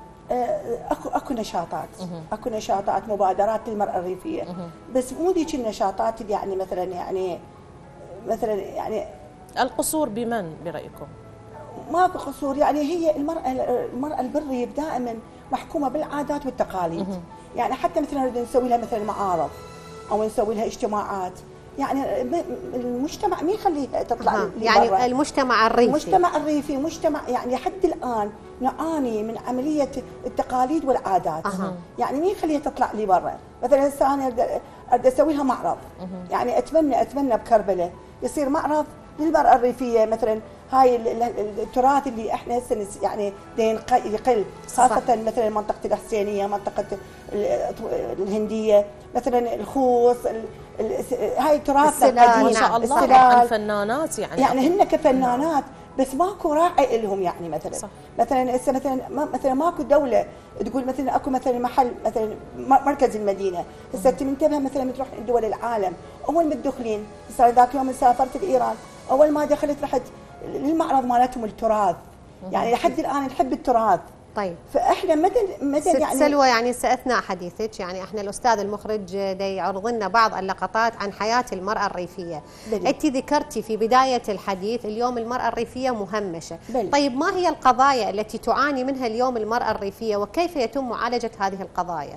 اكو اكو نشاطات اكو نشاطات مبادرات للمرأة الريفية، بس مو ذيك النشاطات اللي يعني مثلا يعني مثلا يعني القصور بمن برأيكم؟ ما في قصور، يعني هي المرأة المرأة البرية دائما محكومة بالعادات والتقاليد. يعني حتى مثلا نريد نسوي لها مثلا معارض أو نسوي لها اجتماعات، يعني المجتمع ما يخليها تطلع أه. يعني المجتمع الريفي المجتمع الريفي مجتمع يعني حد الآن نعاني من عملية التقاليد والعادات. أه. يعني ما يخليها تطلع لي برا. مثلا هسه أنا أريد أسوي لها معرض. أه. يعني أتمنى أتمنى بكربلاء يصير معرض للمرأة الريفية، مثلا هاي التراث اللي احنا هسه يعني يقل، خاصة مثلا منطقة الحسينية، منطقة الهندية، مثلا الخوص، هاي تراثنا القديم. ما شاء الله طبعا فنانات يعني يعني هن كفنانات، بس ماكو راعي لهم. يعني مثلا صح. مثلا هسه مثلا مثلا ماكو دولة تقول مثلا اكو مثلا محل مثلا مركز المدينة. هسه انت منتبه مثلا تروح دول العالم اول ما تدخلين، هسه ذاك يوم سافرت لايران، اول ما دخلت رحت للمعرض مالتهم التراث. يعني لحد الان نحب التراث. طيب فاحنا مدى مدى يعني سلوى، يعني اثناء حديثك يعني احنا الاستاذ المخرج دا يعرض لنا بعض اللقطات عن حياه المراه الريفيه. انت ذكرتي في بدايه الحديث اليوم المراه الريفيه مهمشه. بلي. طيب ما هي القضايا التي تعاني منها اليوم المراه الريفيه وكيف يتم معالجه هذه القضايا؟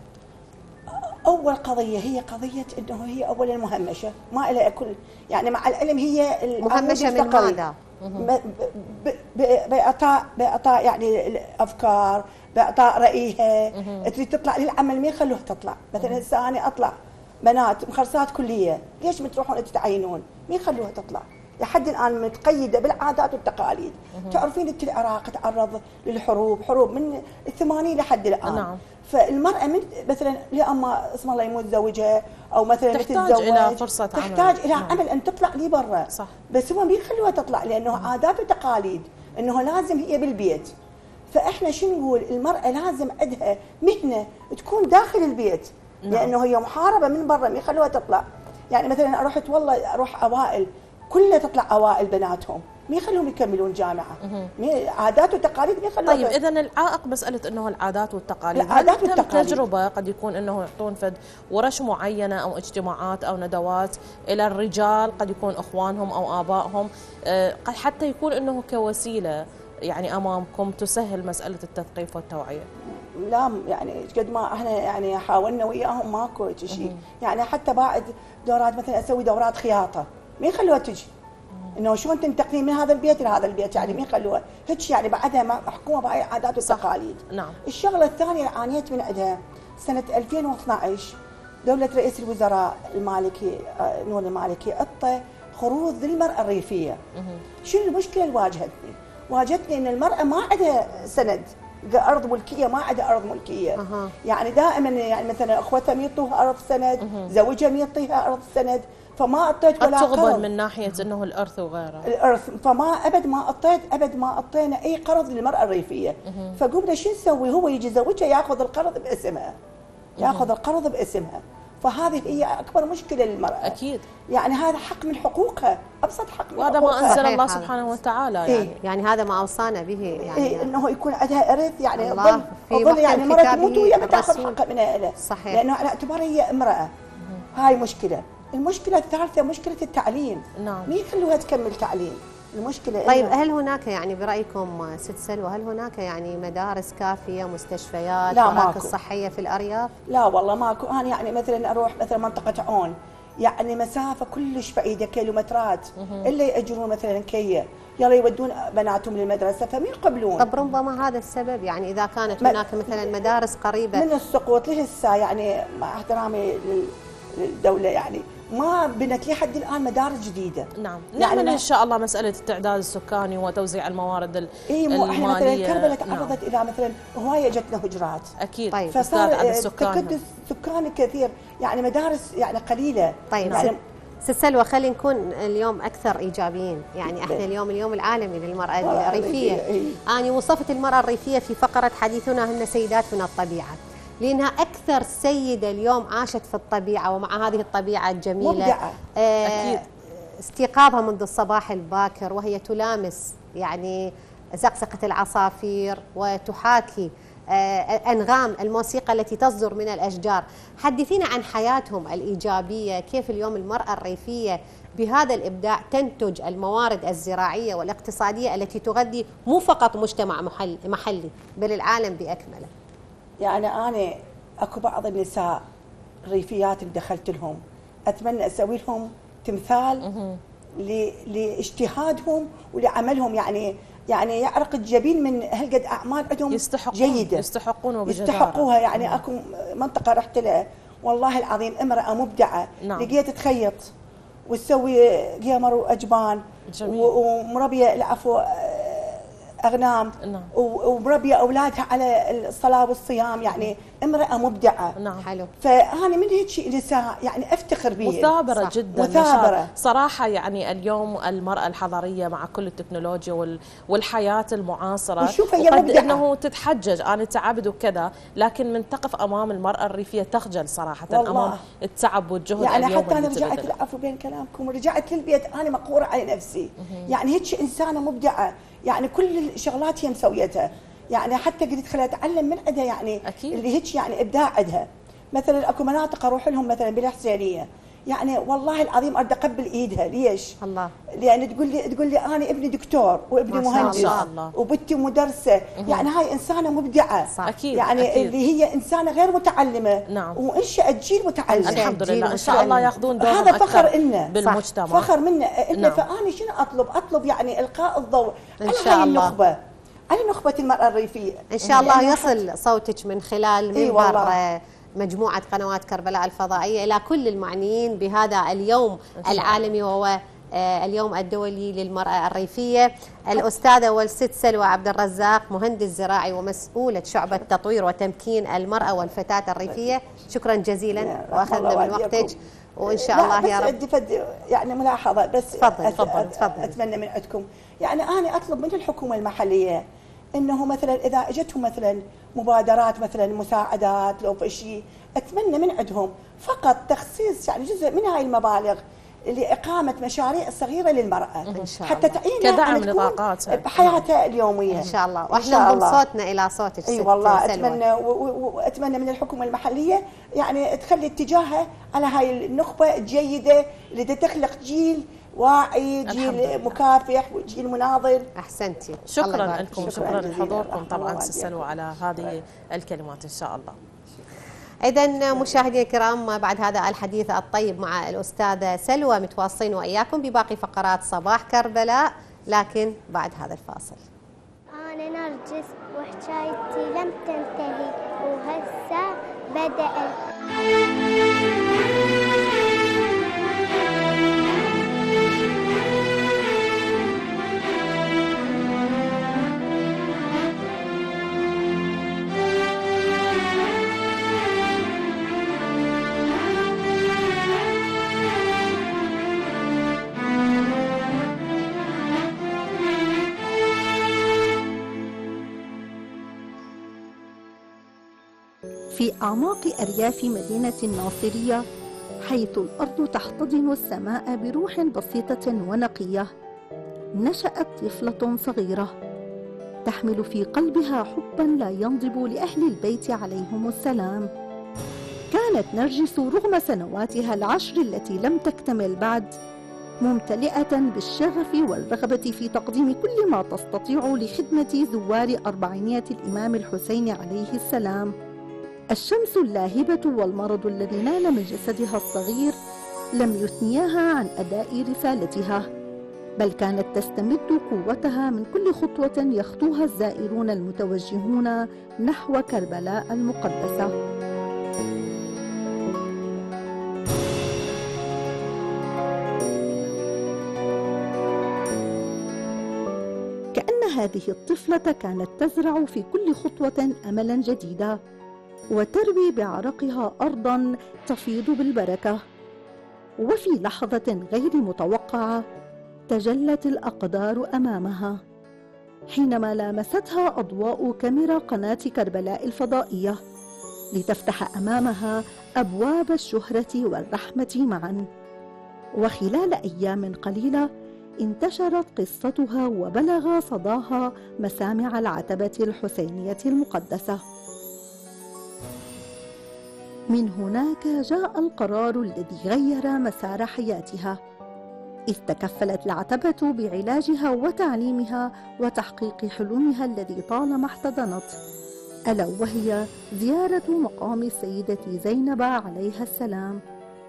اول قضيه هي قضيه انه هي اولا مهمشه، ما لها كل يعني مع العلم هي مهمشه من ماذا؟ باعطاء باعطاء يعني الافكار، باعطاء رايها. تريد تطلع للعمل ما يخلوها تطلع. مثلا هسه انا اطلع بنات مخرسات كليه، ليش ما تروحون تتعينون؟ ما يخلوها تطلع. لحد الان متقيده بالعادات والتقاليد. تعرفين انت العراق تعرض للحروب، حروب من الثمانين لحد الان. نعم. فالمرأة من مثلا لأما اسم الله يموت زوجها أو مثلا تحتاج إلى فرصة عمل، تحتاج إلى عمل أن تطلع لي برا. صح. بس هم بيخلوها تطلع لأنه مم. عادات وتقاليد، أنه لازم هي بالبيت. فإحنا شو نقول؟ المرأة لازم عندها مهنة تكون داخل البيت. نعم. لأنه هي محاربة من برا ما يخلوها تطلع. يعني مثلا رحت والله أروح أوائل كلها تطلع أوائل بناتهم، ما يخلوهم يكملون جامعه. عادات وتقاليد ما يخلوهم. طيب اذا العائق مساله انه العادات والتقاليد، العادات والتقاليد تجربه قد يكون انه يعطون فد ورش معينه او اجتماعات او ندوات الى الرجال، قد يكون اخوانهم او ابائهم، قد حتى يكون انه كوسيله يعني امامكم تسهل مساله التثقيف والتوعيه. لا يعني قد ما احنا يعني حاولنا وياهم ماكو شيء. يعني حتى بعد دورات مثلا اسوي دورات خياطه ما يخلوها تجي. انه شلون تنتقلين من هذا البيت الى هذا البيت، يعني مين خلوها هيك، يعني بعدها محكومه بهاي العادات والتقاليد. نعم. الشغله الثانيه اللي عانيت من عندها سنه ألفين واثنعش دوله رئيس الوزراء المالكي نور المالكي اعطى خروج للمراه الريفيه. شنو المشكله اللي واجهتني؟ واجهتني ان المراه ما عندها سند ارض ملكيه، ما عندها ارض ملكيه. أه. يعني دائما يعني مثلا اخوتها يعطوها ارض سند، أه. زوجها يعطيها ارض سند، فما اعطيت ولا قرض. تغبن من ناحيه انه الارث وغيره. الارث، فما ابد ما اعطيت ابد ما اعطينا اي قرض للمراه الريفيه. أه. فقمنا شو نسوي؟ هو يجي زوجها ياخذ القرض باسمها. ياخذ القرض باسمها. فهذه هي اكبر مشكله للمراه. اكيد. يعني هذا حق من حقوقها، ابسط حق من وهذا حقوقها. ما انزل الله سبحانه وتعالى يعني. إيه؟ يعني هذا ما اوصانا به يعني إيه انه يكون عندها ارث، يعني الله في ظل يعني المراه تموت وهي ما تاخذ الرسول. حقها من اهلها. صحيح. لانه على اعتبار هي امراه. هاي مشكله. المشكله الثالثه مشكله التعليم. نعم. مين يخلوها تكمل تعليم؟ المشكله طيب هل هناك يعني برايكم ست سلوى هل هناك يعني مدارس كافيه، مستشفيات، مراكز صحيه في الارياف؟ لا والله ماكو. انا يعني مثلا اروح مثلا منطقه عون، يعني مسافه كلش بعيده كيلومترات، الا ياجرون مثلا كيه يلا يودون بناتهم للمدرسه، فمين يقبلون؟ طب ربما هذا السبب، يعني اذا كانت هناك مثلا مدارس قريبه من السقوط لهسه، يعني مع احترامي للدوله يعني ما بنت لحد الان مدارس جديده. نعم. يعني نعمل ان شاء الله مساله التعداد السكاني وتوزيع الموارد إيه الماليه. احنا مثلا كربلاء تعرضت نعم. الى مثلا هوايه جتنا هجرات. اكيد. طيب. فصار تكدس سكاني كثير، يعني مدارس يعني قليله. طيب يعني ست سلوى خلينا نكون اليوم اكثر ايجابيين، يعني احنا اليوم اليوم العالمي للمراه الريفيه. انا وصفت المراه الريفيه في فقره حديثنا هن سيدات من الطبيعه، لأنها أكثر سيدة اليوم عاشت في الطبيعة، ومع هذه الطبيعة الجميلة مبدعة. آه أكيد. استيقاظها منذ الصباح الباكر وهي تلامس يعني زقزقة العصافير وتحاكي آه أنغام الموسيقى التي تصدر من الأشجار. حدثينا عن حياتهم الإيجابية، كيف اليوم المرأة الريفية بهذا الإبداع تنتج الموارد الزراعية والاقتصادية التي تغذي مو فقط مجتمع محل محلي بل العالم بأكمله. يعني أنا أكو بعض النساء الريفيات اللي دخلت لهم أتمنى أسوي لهم تمثال لاجتهادهم ولعملهم، يعني يعني يعرق الجبين من هالقد أعمال عندهم يستحقون جيدة يستحقون وبجدارة. يستحقوها. يعني مم. أكو منطقة رحت لها والله العظيم امرأة مبدعة. نعم. لقيت تخيط وتسوي قمر وأجبان ومربية العفو أغنام. نعم. ومربية أولادها على الصلاة والصيام، يعني امرأة مبدعة. نعم. حلو. فأنا من هيك نساء يعني أفتخر بها. مثابرة صح. جدا. مثابرة. صراحة يعني اليوم المرأة الحضرية مع كل التكنولوجيا والحياة المعاصرة وقد أنه تتحجج أنا تعبد وكذا، لكن من تقف أمام المرأة الريفية تخجل صراحة والله. أمام التعب والجهد. يعني اليوم حتى أنا رجعت العفو بين كلامكم ورجعت للبيت أنا مقهورة على نفسي. مه. يعني هيك إنسانة مبدعة، يعني كل الشغلات هي مسويتها، يعني حتى قلت خليها اتعلم من عندها، يعني أكيد. اللي هيك يعني ابداع عندها. مثلا اكو مناطق اروح لهم مثلا بالحسينيه، يعني والله العظيم اريد اقبل ايدها. ليش؟ الله. يعني تقول لي تقول لي انا ابني دكتور وابني مهندس وبنتي مدرسه، يعني هاي انسانه مبدعه. صح. اكيد. يعني أكيد. اللي هي انسانه غير متعلمه. نعم. وانشات جيل متعلم. الحمد لله ان شاء الله ياخذون دورهم هذا فخر إلنا بالمجتمع. فخر منا إلنا. نعم. فاني شنو اطلب؟ اطلب يعني القاء الضوء على هاي النخبه، على نخبة المرأة الريفية. إن شاء الله يصل صوتك من خلال منبر إيه مجموعة قنوات كربلاء الفضائية إلى كل المعنيين بهذا اليوم العالمي وهو اليوم الدولي للمرأة الريفية. الأستاذة والست سلوى عبد الرزاق، مهندس زراعي ومسؤولة شعبة تطوير وتمكين المرأة والفتاة الريفية، شكرا جزيلا وأخذنا من وقتك، وإن شاء الله يا رب. عندي فد يعني ملاحظة بس. تفضل تفضل تفضل. أتمنى من عندكم، يعني أنا أطلب من الحكومة المحلية إنه مثلا إذا اجتهم مثلا مبادرات مثلا مساعدات لو في شيء، أتمنى من عندهم فقط تخصيص يعني جزء من هاي المبالغ لإقامة مشاريع صغيرة للمرأة إن شاء حتى تعينها كدعم لطاقاتها بحياتها اليومية إن شاء الله. وإحنا نضم صوتنا إلى صوتك. أي والله أتمنى وأتمنى من الحكومة المحلية يعني تخلي اتجاهها على هاي النخبة الجيدة اللي تخلق جيل واعي، جيل مكافح وجيل مناضل. احسنتي. شكرا لكم، شكرا لحضوركم طبعا ست سلوى على هذه الكلمات ان شاء الله. إذا مشاهدينا الكرام، بعد هذا الحديث الطيب مع الأستاذة سلوى متواصلين وإياكم بباقي فقرات صباح كربلاء، لكن بعد هذا الفاصل. أنا نرجس وحكايتي لم تنتهي وهسه بدأت. في أعماق أرياف مدينة الناصرية، حيث الأرض تحتضن السماء بروح بسيطة ونقية، نشأت طفلة صغيرة تحمل في قلبها حبا لا ينضب لأهل البيت عليهم السلام. كانت نرجس رغم سنواتها العشر التي لم تكتمل بعد ممتلئة بالشغف والرغبة في تقديم كل ما تستطيع لخدمة زوار أربعينية الإمام الحسين عليه السلام. الشمس اللاهبة والمرض الذي نال من جسدها الصغير لم يثنياها عن أداء رسالتها، بل كانت تستمد قوتها من كل خطوة يخطوها الزائرون المتوجهون نحو كربلاء المقدسة. كأن هذه الطفلة كانت تزرع في كل خطوة أملا جديدا، وتروي بعرقها أرضا تفيض بالبركة. وفي لحظة غير متوقعة تجلت الأقدار أمامها، حينما لامستها أضواء كاميرا قناة كربلاء الفضائية لتفتح أمامها أبواب الشهرة والرحمة معا. وخلال أيام قليلة انتشرت قصتها وبلغ صداها مسامع العتبة الحسينية المقدسة. من هناك جاء القرار الذي غير مسار حياتها، إذ تكفلت العتبة بعلاجها وتعليمها وتحقيق حلمها الذي طالما احتضنت، ألا وهي زيارة مقام السيدة زينب عليها السلام.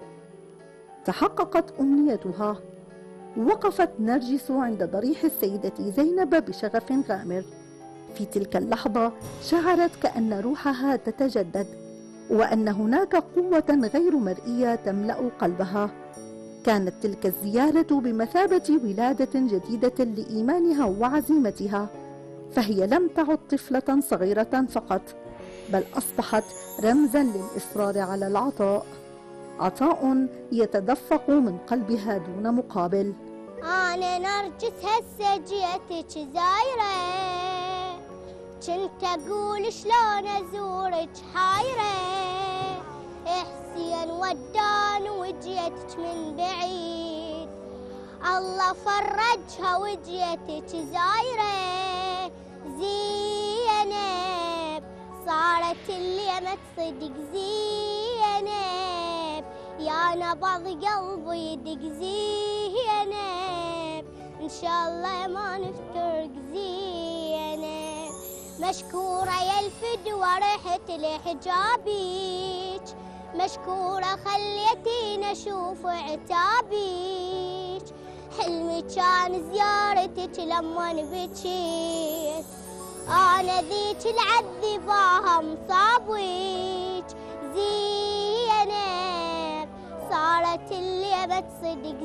تحققت أمنيتها، وقفت نرجس عند ضريح السيدة زينب بشغف غامر. في تلك اللحظة شعرت كأن روحها تتجدد، وأن هناك قوة غير مرئية تملأ قلبها. كانت تلك الزيارة بمثابة ولادة جديدة لإيمانها وعزيمتها، فهي لم تعد طفلة صغيرة فقط، بل أصبحت رمزا للإصرار على العطاء، عطاء يتدفق من قلبها دون مقابل. أنا نرجس هسه جيتك زايرة، كنت أقول شلون أزورك حايرة، حسين ودان وجيتك من بعيد، الله فرجها وجيتك زايرة، زينب صارت اللي ما تصدق زينب، يا نبض قلبي يدق زينب، إن شاء الله ما نفترق زينب، مشكورة يا الفدوى رحت لحجابيك، مشكورة خليتينا نشوف عتابيك، حلمي كان زيارتك لما بكيت، أنا ذيك العذباها مصابيك، زينب صارت اللي بتصدق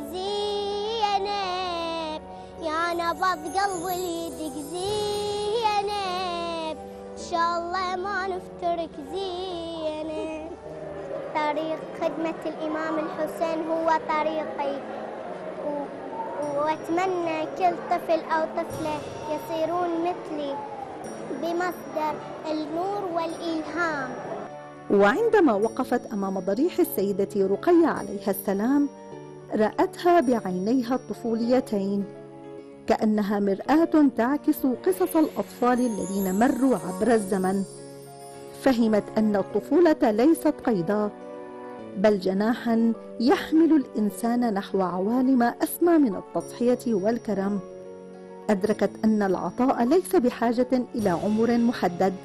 زينب، يا نبض قلبي اليدك زينب، إن شاء الله ما نفترك زينب. طريق خدمة الإمام الحسين هو طريقي، وأتمنى كل طفل أو طفلة يصيرون مثلي بمصدر النور والإلهام. وعندما وقفت أمام ضريح السيدة رقية عليها السلام، رأتها بعينيها الطفوليتين، كأنها مرآة تعكس قصص الأطفال الذين مروا عبر الزمن. فهمت أن الطفولة ليست قيدا، بل جناحا يحمل الإنسان نحو عوالم أسمى من التضحية والكرم. أدركت أن العطاء ليس بحاجة إلى عمر محدد،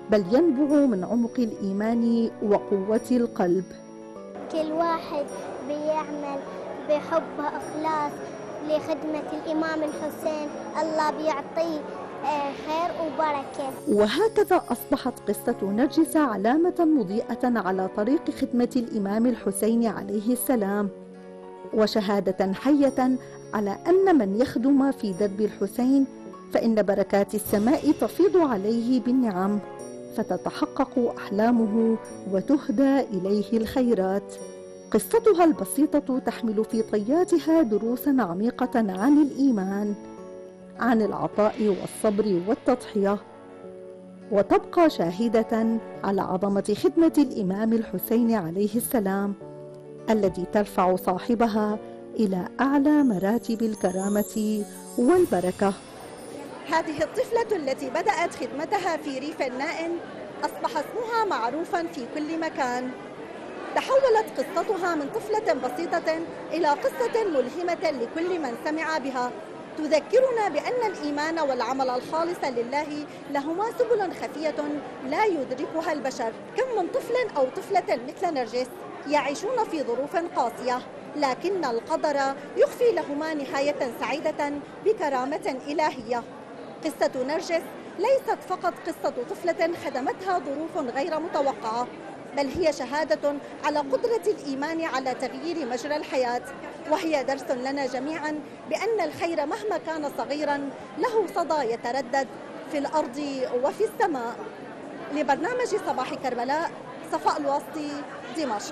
بل ينبع من عمق الإيمان وقوة القلب. كل واحد بيعمل بحب وإخلاص لخدمة الإمام الحسين الله بيعطيه خير وبركة. وهكذا أصبحت قصة نرجس علامة مضيئة على طريق خدمة الإمام الحسين عليه السلام، وشهادة حية على أن من يخدم في درب الحسين فإن بركات السماء تفيض عليه بالنعم، فتتحقق أحلامه وتهدى إليه الخيرات. قصتها البسيطة تحمل في طياتها دروسا عميقة عن الإيمان، عن العطاء والصبر والتضحية، وتبقى شاهدة على عظمة خدمة الإمام الحسين عليه السلام الذي ترفع صاحبها إلى أعلى مراتب الكرامة والبركة. هذه الطفلة التي بدأت خدمتها في ريف النائن أصبح اسمها معروفا في كل مكان. تحولت قصتها من طفلة بسيطة إلى قصة ملهمة لكل من سمع بها، تذكرنا بأن الإيمان والعمل الخالص لله لهما سبل خفية لا يدركها البشر. كم من طفل أو طفلة مثل نرجس يعيشون في ظروف قاسية، لكن القدر يخفي لهما نهاية سعيدة بكرامة إلهية. قصة نرجس ليست فقط قصة طفلة خدمتها ظروف غير متوقعة، بل هي شهادة على قدرة الإيمان على تغيير مجرى الحياة، وهي درس لنا جميعا بأن الخير مهما كان صغيرا له صدى يتردد في الأرض وفي السماء. لبرنامج صباح كربلاء، صفاء الواسطي، دمشق.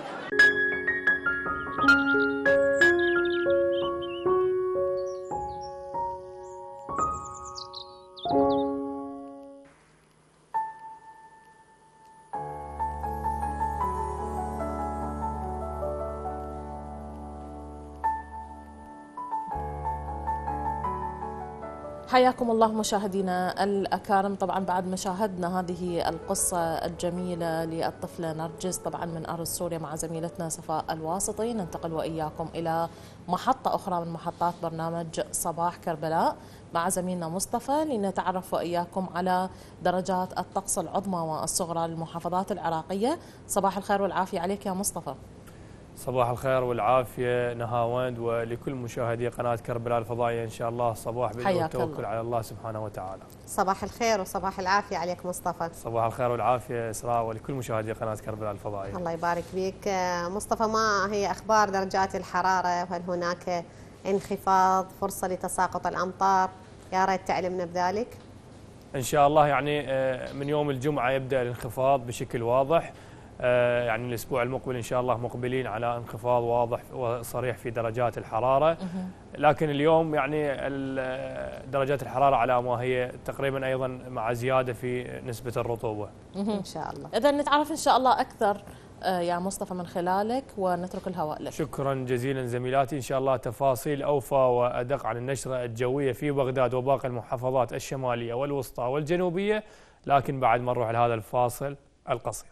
حياكم الله مشاهدينا الأكارم. طبعا بعد ما شاهدنا هذه القصة الجميلة للطفلة نرجس طبعا من أرض سوريا مع زميلتنا صفاء الواسطي، ننتقل وإياكم إلى محطة أخرى من محطات برنامج صباح كربلاء مع زميلنا مصطفى لنتعرف وإياكم على درجات الطقس العظمى والصغرى للمحافظات العراقية. صباح الخير والعافية عليك يا مصطفى. صباح الخير والعافية نهاوند ولكل مشاهدي قناة كربلاء الفضائية، إن شاء الله صباح بالتوكل على الله سبحانه وتعالى. صباح الخير وصباح العافية عليك مصطفى. صباح الخير والعافية إسراء ولكل مشاهدي قناة كربلاء الفضائية. الله يبارك فيك مصطفى. ما هي أخبار درجات الحرارة؟ هل هناك انخفاض، فرصة لتساقط الأمطار؟ يا ريت تعلمنا بذلك. إن شاء الله يعني من يوم الجمعة يبدأ الانخفاض بشكل واضح، يعني الأسبوع المقبل إن شاء الله مقبلين على انخفاض واضح وصريح في درجات الحرارة، لكن اليوم يعني درجات الحرارة على ما هي تقريبا أيضا مع زيادة في نسبة الرطوبة إن شاء الله. إذا نتعرف إن شاء الله أكثر يا مصطفى من خلالك ونترك الهواء لك. شكرا جزيلا زميلاتي. إن شاء الله تفاصيل أوفى وأدق عن النشرة الجوية في بغداد وباقي المحافظات الشمالية والوسطى والجنوبية، لكن بعد ما نروح لهذا الفاصل القصير.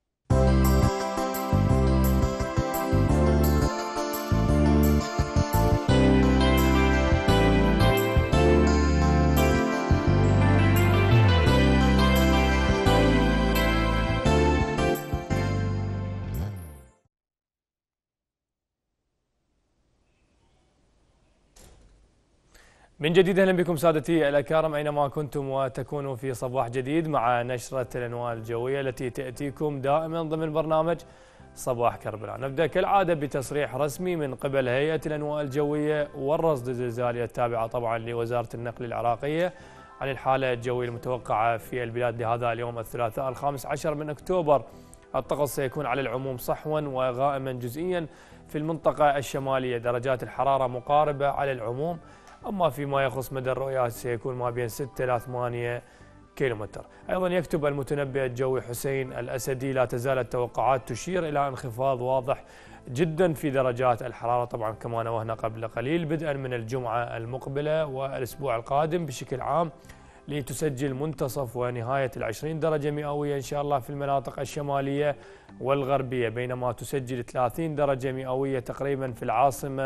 من جديد اهلا بكم سادتي الاكارم اينما كنتم وتكونوا في صباح جديد مع نشره الانواع الجويه التي تاتيكم دائما ضمن برنامج صباح كربلاء. نبدا كالعاده بتصريح رسمي من قبل هيئه الانواع الجويه والرصد الزلزالي التابعه طبعا لوزاره النقل العراقيه عن الحاله الجويه المتوقعه في البلاد لهذا اليوم الثلاثاء الخامس عشر من اكتوبر. الطقس سيكون على العموم صحوا وغائما جزئيا في المنطقه الشماليه، درجات الحراره مقاربه على العموم، أما فيما يخص مدى الرؤيات سيكون ما بين ستة إلى ثمانية كيلومتر. أيضا يكتب المتنبئ الجوي حسين الأسدي لا تزال التوقعات تشير إلى انخفاض واضح جدا في درجات الحرارة طبعا كما نوهنا قبل قليل، بدءا من الجمعة المقبلة والأسبوع القادم بشكل عام، لتسجل منتصف ونهاية العشرين درجة مئوية إن شاء الله في المناطق الشمالية والغربية، بينما تسجل ثلاثين درجة مئوية تقريبا في العاصمة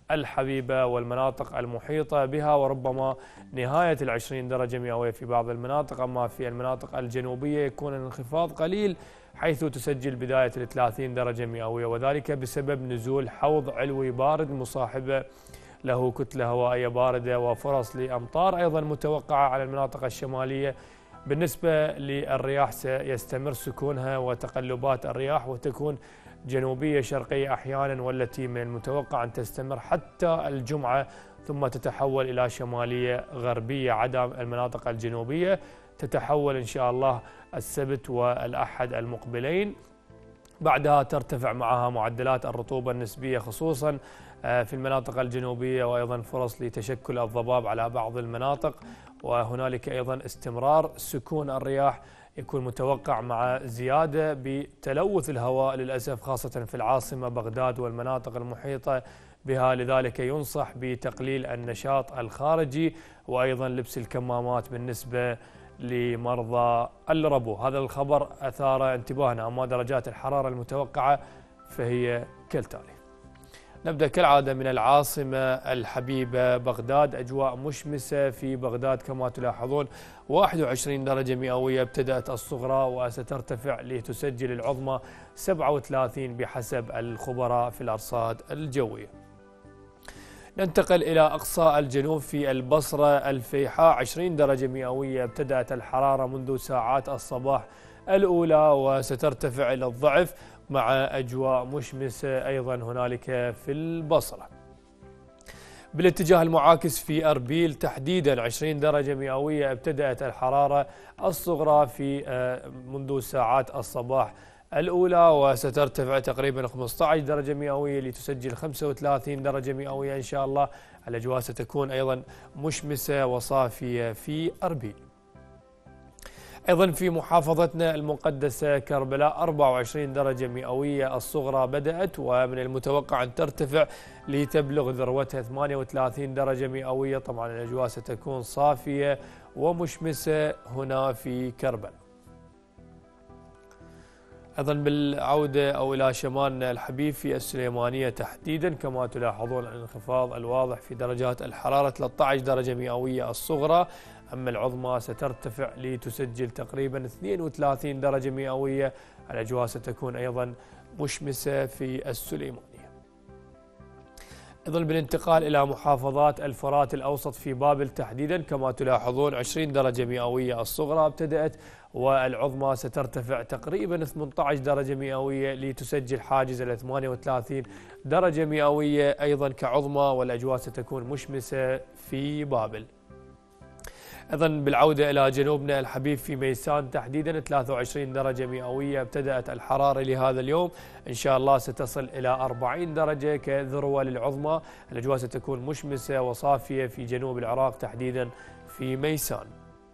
الحبيبة والمناطق المحيطة بها، وربما نهاية العشرين درجة مئوية في بعض المناطق. أما في المناطق الجنوبية يكون الانخفاض قليل حيث تسجل بداية الثلاثين درجة مئوية، وذلك بسبب نزول حوض علوي بارد مصاحبة له كتلة هوائية باردة وفرص لأمطار أيضا متوقعة على المناطق الشمالية. بالنسبة للرياح سيستمر سكونها وتقلبات الرياح وتكون جنوبية شرقية أحيانا، والتي من المتوقع أن تستمر حتى الجمعة ثم تتحول إلى شمالية غربية عدا المناطق الجنوبية، تتحول إن شاء الله السبت والأحد المقبلين. بعدها ترتفع معها معدلات الرطوبة النسبية خصوصا في المناطق الجنوبية، وأيضا فرص لتشكل الضباب على بعض المناطق، وهنالك أيضا استمرار سكون الرياح يكون متوقع مع زيادة بتلوث الهواء للأسف خاصة في العاصمة بغداد والمناطق المحيطة بها، لذلك ينصح بتقليل النشاط الخارجي وأيضا لبس الكمامات بالنسبة لمرضى الربو. هذا الخبر أثار انتباهنا. أما درجات الحرارة المتوقعة فهي كالتالي. نبدأ كالعادة من العاصمة الحبيبة بغداد. أجواء مشمسة في بغداد كما تلاحظون، واحد وعشرين درجة مئوية ابتدأت الصغرى وسترتفع لتسجل العظمى سبعة وثلاثين بحسب الخبراء في الأرصاد الجوية. ننتقل إلى أقصى الجنوب في البصرة الفيحاء، عشرين درجة مئوية ابتدأت الحرارة منذ ساعات الصباح الأولى وسترتفع إلى الضعف مع أجواء مشمسة أيضا هنالك في البصرة. بالاتجاه المعاكس في أربيل تحديدا عشرين درجة مئوية ابتدأت الحرارة الصغرى في منذ ساعات الصباح الأولى وسترتفع تقريبا خمسة عشر درجة مئوية لتسجل خمسة وثلاثين درجة مئوية إن شاء الله. الأجواء ستكون أيضا مشمسة وصافية في أربيل. أيضا في محافظتنا المقدسة كربلاء أربعة وعشرين درجة مئوية الصغرى بدأت، ومن المتوقع أن ترتفع لتبلغ ذروتها ثمانية وثلاثين درجة مئوية. طبعا الأجواء ستكون صافية ومشمسة هنا في كربلاء. أيضا بالعودة أو إلى شمالنا الحبيب في السليمانية تحديدا كما تلاحظون الانخفاض الواضح في درجات الحرارة ثلاثة عشر درجة مئوية الصغرى، أما العظمى سترتفع لتسجل تقريبا اثنين وثلاثين درجة مئوية. الأجواء ستكون أيضا مشمسة في السليمانية. أيضا بالانتقال إلى محافظات الفرات الأوسط في بابل تحديدا كما تلاحظون عشرين درجة مئوية الصغرى ابتدأت، والعظمى سترتفع تقريبا ثمانية عشر درجة مئوية لتسجل حاجز إلى ثمانية وثلاثين درجة مئوية أيضا كعظمى، والأجواء ستكون مشمسة في بابل. أيضا بالعودة إلى جنوبنا الحبيب في ميسان تحديدا ثلاثة وعشرين درجة مئوية ابتدأت الحرارة لهذا اليوم، إن شاء الله ستصل إلى أربعين درجة كذروة للعظمى. الأجواء ستكون مشمسة وصافية في جنوب العراق تحديدا في ميسان.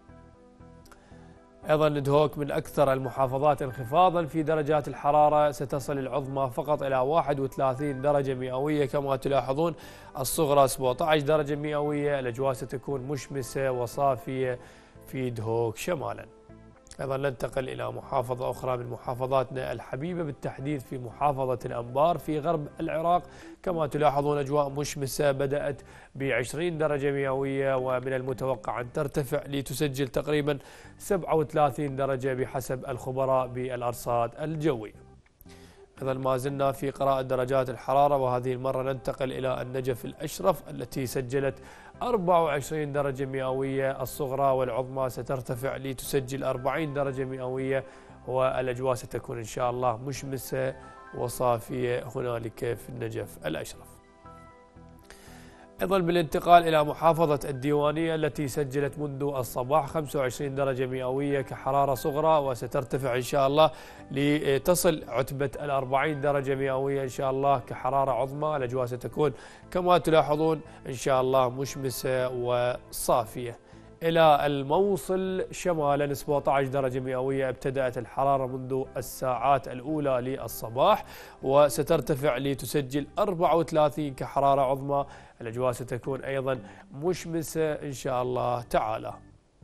أيضا دهوك من أكثر المحافظات انخفاضا في درجات الحرارة، ستصل العظمى فقط إلى واحد وثلاثين درجة مئوية كما تلاحظون، الصغرى سبعة عشر درجة مئوية. الأجواء ستكون مشمسة وصافية في دهوك شمالا. أيضا ننتقل إلى محافظة أخرى من محافظاتنا الحبيبة بالتحديد في محافظة الأنبار في غرب العراق كما تلاحظون أجواء مشمسة بدأت بعشرين درجة مئوية، ومن المتوقع أن ترتفع لتسجل تقريبا سبعة وثلاثين درجة بحسب الخبراء بالأرصاد الجوية. إذا ما زلنا في قراءة درجات الحرارة، وهذه المرة ننتقل إلى النجف الأشرف التي سجلت أربعة وعشرين درجة مئوية الصغرى، والعظمى سترتفع لتسجل أربعين درجة مئوية، والأجواء ستكون إن شاء الله مشمسة وصافية هنالك في النجف الأشرف. أيضا بالانتقال إلى محافظة الديوانية التي سجلت منذ الصباح خمسة وعشرين درجة مئوية كحرارة صغرى، وسترتفع إن شاء الله لتصل عتبة الأربعين درجة مئوية إن شاء الله كحرارة عظمى. الأجواء ستكون كما تلاحظون إن شاء الله مشمسة وصافية. إلى الموصل شمالا سبعة عشر درجة مئوية ابتدأت الحرارة منذ الساعات الأولى للصباح، وسترتفع لتسجل أربعة وثلاثين كحرارة عظمى. الأجواء ستكون أيضا مشمسة إن شاء الله تعالى.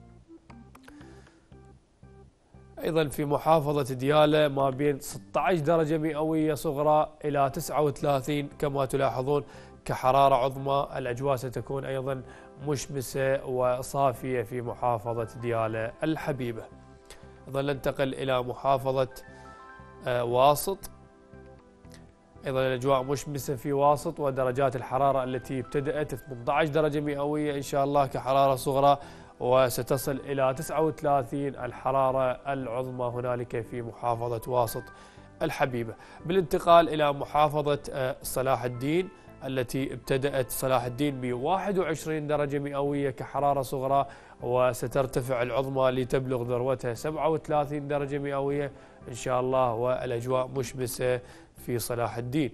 أيضا في محافظة ديالى ما بين ستة عشر درجة مئوية صغرى إلى تسعة وثلاثين كما تلاحظون كحرارة عظمى الأجواء ستكون أيضا مشمسة وصافية في محافظة ديالى الحبيبة. أيضا ننتقل إلى محافظة واسط، أيضا الأجواء مشمسة في واسط، ودرجات الحرارة التي ابتدأت ثمانية عشر درجة مئوية إن شاء الله كحرارة صغرى، وستصل إلى تسعة وثلاثين الحرارة العظمى هنالك في محافظة واسط الحبيبة. بالانتقال إلى محافظة صلاح الدين التي ابتدأت صلاح الدين ب واحد وعشرين درجة مئوية كحرارة صغرى، وسترتفع العظمى لتبلغ ذروتها سبعة وثلاثين درجة مئوية إن شاء الله، والأجواء مشمسة في صلاح الدين.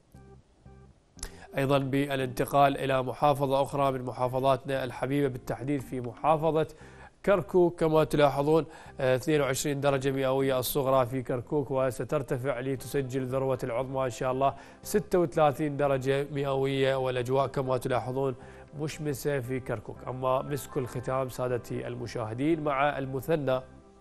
أيضا بالانتقال إلى محافظة أخرى من محافظاتنا الحبيبة، بالتحديد في محافظة كركوك، كما تلاحظون اثنين وعشرين درجة مئوية الصغرى في كركوك، وسترتفع لتسجل ذروة العظمى إن شاء الله ستة وثلاثين درجة مئوية، والأجواء كما تلاحظون مشمسة في كركوك. أما مسك الختام سادتي المشاهدين مع المثنى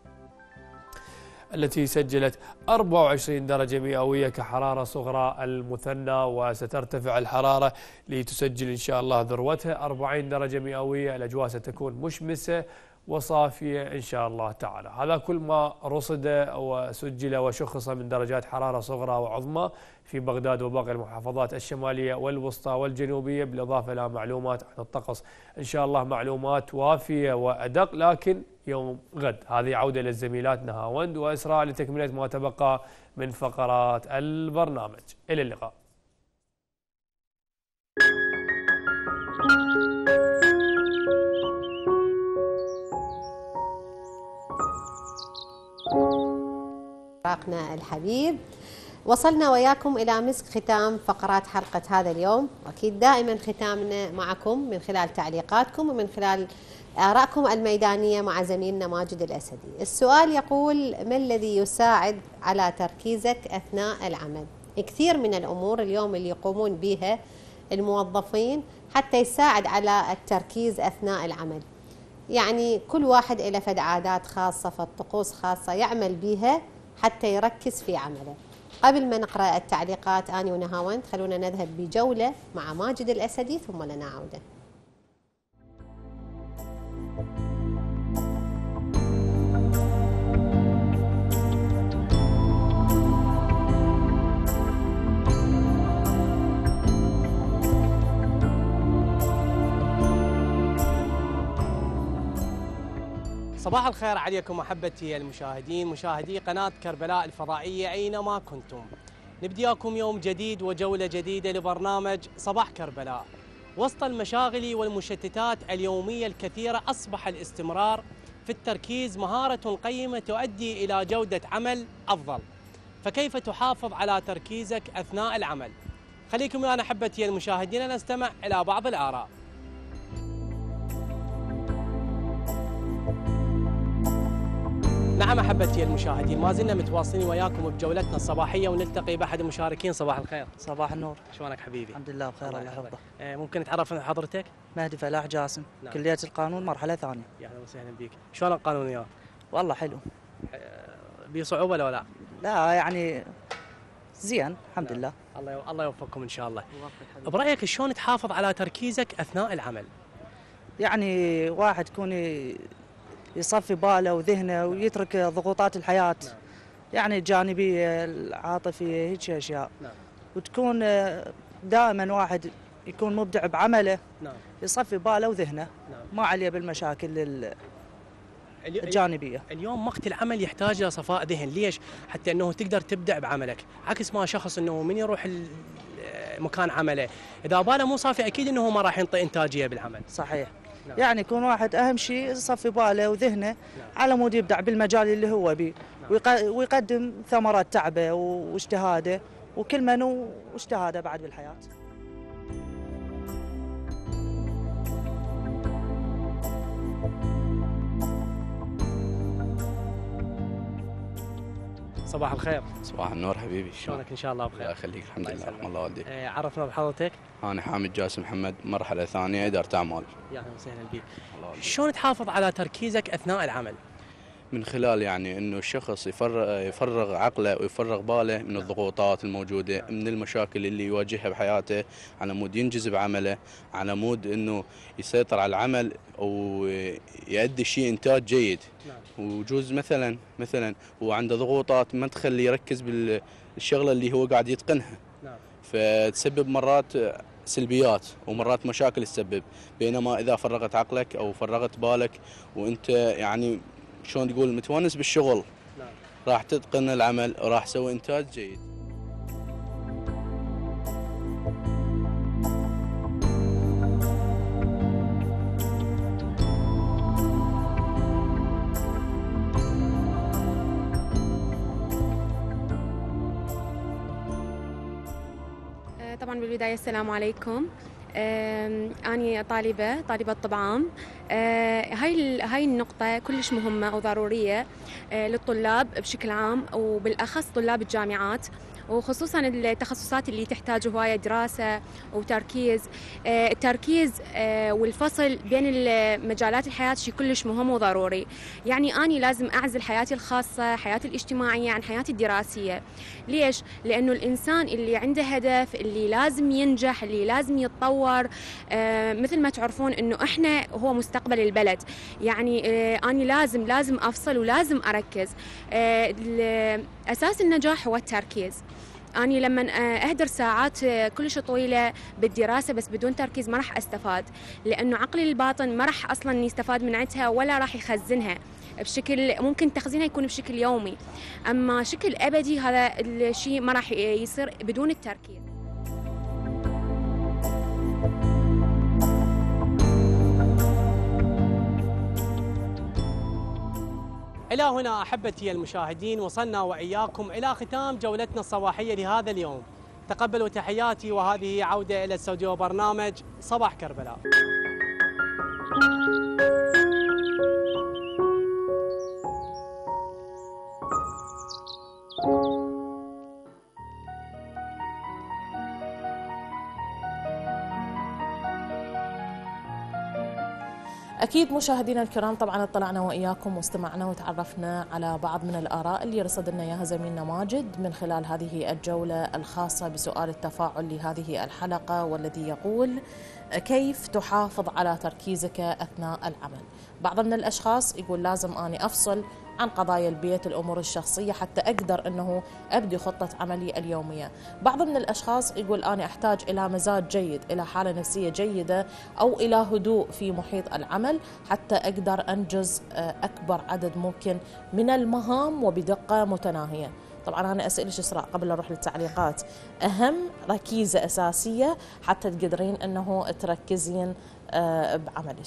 التي سجلت أربعة وعشرين درجة مئوية كحرارة صغرى المثنى، وسترتفع الحرارة لتسجل إن شاء الله ذروتها أربعين درجة مئوية. الأجواء ستكون مشمسة وصافية إن شاء الله تعالى. هذا كل ما رصد وسجل وشخص من درجات حرارة صغرى وعظمى في بغداد وباقي المحافظات الشمالية والوسطى والجنوبية، بالإضافة إلى معلومات عن الطقس إن شاء الله، معلومات وافية وأدق، لكن يوم غد. هذه عودة للزميلات نهاوند وإسراء لتكملة ما تبقى من فقرات البرنامج. إلى اللقاء. راقنا الحبيب، وصلنا وياكم إلى مسك ختام فقرات حلقة هذا اليوم، وأكيد دائما ختامنا معكم من خلال تعليقاتكم ومن خلال آرائكم الميدانية مع زميلنا ماجد الأسدي. السؤال يقول: ما الذي يساعد على تركيزك أثناء العمل؟ كثير من الأمور اليوم اللي يقومون بها الموظفين حتى يساعد على التركيز أثناء العمل، يعني كل واحد له فد عادات خاصة، فد طقوس خاصة يعمل بها حتى يركز في عمله. قبل ما نقرأ التعليقات أنا ونهاوند، خلونا نذهب بجولة مع ماجد الأسدي ثم لنا عودة. صباح الخير عليكم احبتي المشاهدين، مشاهدي قناه كربلاء الفضائيه اينما كنتم. نبديكم يوم جديد وجوله جديده لبرنامج صباح كربلاء. وسط المشاغل والمشتتات اليوميه الكثيره، اصبح الاستمرار في التركيز مهاره قيمه تؤدي الى جوده عمل افضل. فكيف تحافظ على تركيزك اثناء العمل؟ خليكم ويانا احبتي المشاهدين نستمع الى بعض الاراء. نعم احبتي المشاهدين، ما زلنا متواصلين وياكم بجولتنا الصباحيه، ونلتقي باحد المشاركين. صباح الخير. صباح النور. شلونك حبيبي؟ الحمد لله بخير الله يحفظك. ممكن نتعرف عن حضرتك؟ مهدي فلاح جاسم. نعم. كليه القانون مرحله ثانيه. يا اهلا وسهلا بك. شلون القانون وياك؟ والله حلو. بيه صعوبه ولا لا؟ لا يعني زين الحمد لله. الله الله يوفقكم ان شاء الله. برايك شلون تحافظ على تركيزك اثناء العمل؟ يعني واحد يكون يصفي باله وذهنه ويترك ضغوطات الحياة. نعم. يعني الجانبية العاطفية هيك أشياء. نعم. وتكون دائما واحد يكون مبدع بعمله. نعم. يصفي باله وذهنه. نعم. ما عليه بالمشاكل الجانبية. اليوم وقت العمل يحتاج إلى صفاء ذهن، ليش؟ حتى أنه تقدر تبدع بعملك، عكس ما شخص أنه من يروح مكان عمله إذا باله مو صافي أكيد أنه ما راح ينطي إنتاجية بالعمل. صحيح. نعم. يعني يكون واحد أهم شيء يصفي باله وذهنه. نعم. على مود يبدع بالمجال اللي هو بيه. نعم. ويقدم ثمرات تعبه واجتهاده وكل من واجتهاده بعد بالحياة. صباح الخير. صباح النور حبيبي. شلونك ان شاء الله بخير؟ الله يخليك الحمد لله رحم الله والديك. آه عرفنا بحضرتك. انا حامد جاسم محمد مرحله ثانيه اداره اعمال. يا اهلا وسهلا بك. شلون تحافظ على تركيزك اثناء العمل؟ من خلال يعني انه الشخص يفرغ يفرغ عقله ويفرغ باله من الضغوطات الموجوده، من المشاكل اللي يواجهها بحياته، على مود ينجز بعمله، على مود انه يسيطر على العمل ويؤدي شيء انتاج جيد. وجوز مثلا مثلا هو عنده ضغوطات ما تخليه يركز بالشغله اللي هو قاعد يتقنها، فتسبب مرات سلبيات ومرات مشاكل تسبب. بينما اذا فرغت عقلك او فرغت بالك وانت يعني شلون تقول متونس بالشغل، راح تتقن العمل وراح تسوي انتاج جيد. طبعا بالبداية السلام عليكم. أنا طالبة طالبة طب عام. هاي هاي النقطة كلش مهمة وضرورية للطلاب بشكل عام، وبالأخص طلاب الجامعات، وخصوصا التخصصات اللي تحتاج هواية دراسة وتركيز. التركيز والفصل بين مجالات الحياة شيء كلش مهم وضروري. يعني أنا لازم أعزل حياتي الخاصة، حياتي الاجتماعية عن حياتي الدراسية. ليش؟ لأنه الإنسان اللي عنده هدف، اللي لازم ينجح، اللي لازم يتطور، مثل ما تعرفون إنه إحنا هو مستقبل البلد. يعني أنا لازم لازم أفصل ولازم أركز. أساس النجاح هو التركيز. أنا لما أهدر ساعات كلش طويلة بالدراسة بس بدون تركيز ما راح أستفاد، لأنه عقلي الباطن ما راح أصلا يستفاد من عندها ولا راح يخزنها بشكل، ممكن تخزينها يكون بشكل يومي، أما شكل أبدي هذا الشيء ما راح يصير بدون التركيز. إلى هنا أحبتي المشاهدين وصلنا وإياكم إلى ختام جولتنا الصباحية لهذا اليوم. تقبلوا تحياتي، وهذه عودة إلى استوديو برنامج صباح كربلاء. أكيد مشاهدينا الكرام، طبعا اطلعنا وإياكم واستمعنا وتعرفنا على بعض من الآراء اللي رصد لنا إياها زميلنا ماجد من خلال هذه الجولة الخاصة بسؤال التفاعل لهذه الحلقة، والذي يقول: كيف تحافظ على تركيزك أثناء العمل؟ بعض من الأشخاص يقول لازم أني أفصل عن قضايا البيت، الأمور الشخصية، حتى أقدر أنه أبدي خطة عملي اليومية. بعض من الأشخاص يقول أنا أحتاج إلى مزاج جيد، إلى حالة نفسية جيدة، أو إلى هدوء في محيط العمل حتى أقدر أنجز أكبر عدد ممكن من المهام وبدقة متناهية. طبعا أنا أسألك إسراء قبل أروح للتعليقات، أهم ركيزة أساسية حتى تقدرين أنه تركزين بعملك؟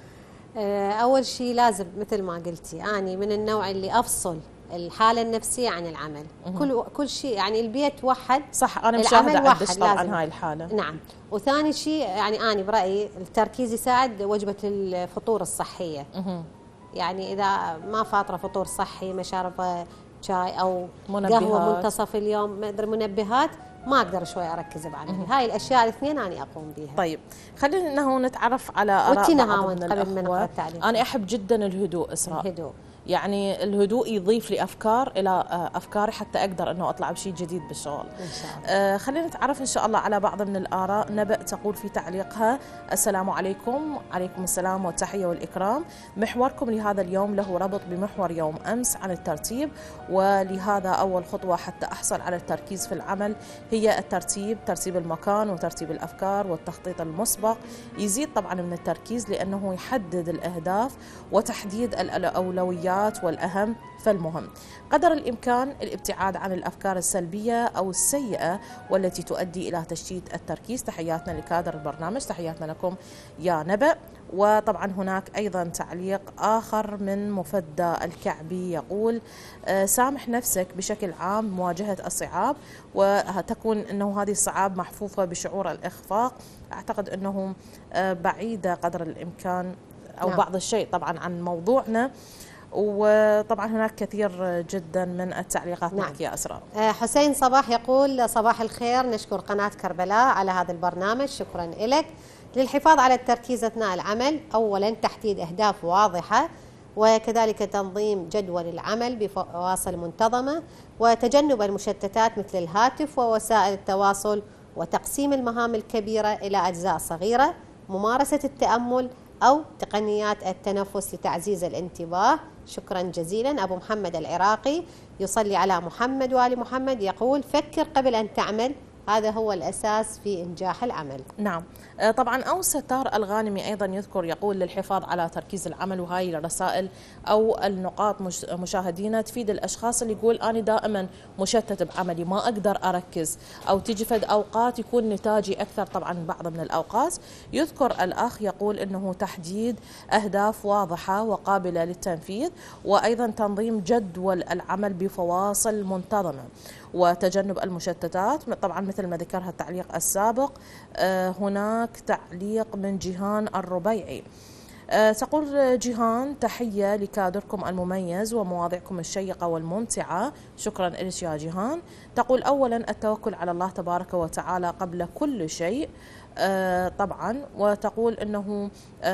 أول شيء لازم مثل ما قلتي، أنا من النوع اللي أفصل الحالة النفسية عن العمل. مم. كل كل شيء، يعني البيت وحد، صح، أنا مشاهدة عندك طبعا هاي الحالة. نعم. وثاني شيء يعني أنا برأيي التركيز يساعد وجبة الفطور الصحية. مم. يعني إذا ما فاطرة فطور صحي، مشارب شاي أو منبهات، قهوة منتصف اليوم، ما أدري منبهات، ما أقدر شوي أركز بعملي. هاي الأشياء الاثنين أنا أقوم بها. طيب خلينا إنه نتعرف على آراء بعض من الأخوة. أنا أحب جدا الهدوء إسراء. الهدوء يعني الهدوء يضيف لي أفكار إلى أفكاري حتى أقدر أنه أطلع بشيء جديد بالشغل. إن شاء الله. آه خلينا نتعرف إن شاء الله على بعض من الآراء. نبأ تقول في تعليقها: السلام عليكم. عليكم السلام والتحية والإكرام. محوركم لهذا اليوم له ربط بمحور يوم أمس عن الترتيب، ولهذا أول خطوة حتى أحصل على التركيز في العمل هي الترتيب، ترتيب المكان وترتيب الأفكار والتخطيط المسبق. يزيد طبعا من التركيز لأنه يحدد الأهداف وتحديد الأولويات والأهم فالمهم. قدر الإمكان الابتعاد عن الأفكار السلبية أو السيئة والتي تؤدي إلى تشتيت التركيز. تحياتنا لكادر البرنامج، تحياتنا لكم يا نبأ. وطبعا هناك أيضا تعليق آخر من مفدى الكعبي يقول: سامح نفسك بشكل عام بمواجهة الصعاب، وتكون أنه هذه الصعاب محفوفة بشعور الإخفاق. أعتقد أنه بعيدة قدر الإمكان أو نعم. بعض الشيء طبعا عن موضوعنا. وطبعا هناك كثير جدا من التعليقات. نعم. معك يا أسرار. حسين صباح يقول: صباح الخير، نشكر قناة كربلاء على هذا البرنامج، شكرا لك. للحفاظ على التركيز أثناء العمل، أولا تحديد أهداف واضحة، وكذلك تنظيم جدول العمل بفواصل منتظمة، وتجنب المشتتات مثل الهاتف ووسائل التواصل، وتقسيم المهام الكبيرة إلى أجزاء صغيرة، ممارسة التأمل أو تقنيات التنفس لتعزيز الانتباه. شكرا جزيلا. أبو محمد العراقي يصلي على محمد وآل محمد يقول: فكر قبل أن تعمل، هذا هو الأساس في إنجاح العمل. نعم طبعا. أو ستار الغانمي أيضا يذكر يقول: للحفاظ على تركيز العمل. وهاي الرسائل أو النقاط مشاهدينا تفيد الأشخاص اللي يقول أنا دائما مشتت بعملي ما أقدر أركز، أو تجي فد أوقات يكون نتاجي أكثر. طبعا بعض من الأوقات يذكر الأخ يقول أنه تحديد أهداف واضحة وقابلة للتنفيذ، وأيضا تنظيم جدول العمل بفواصل منتظمة، وتجنب المشتتات. طبعا مثل ما ذكرها التعليق السابق. هناك تعليق من جيهان الربيعي تقول: جيهان تحية لكادركم المميز ومواضيعكم الشيقة والممتعة. شكرا لك يا جيهان. تقول: أولا التوكل على الله تبارك وتعالى قبل كل شيء. طبعا. وتقول أنه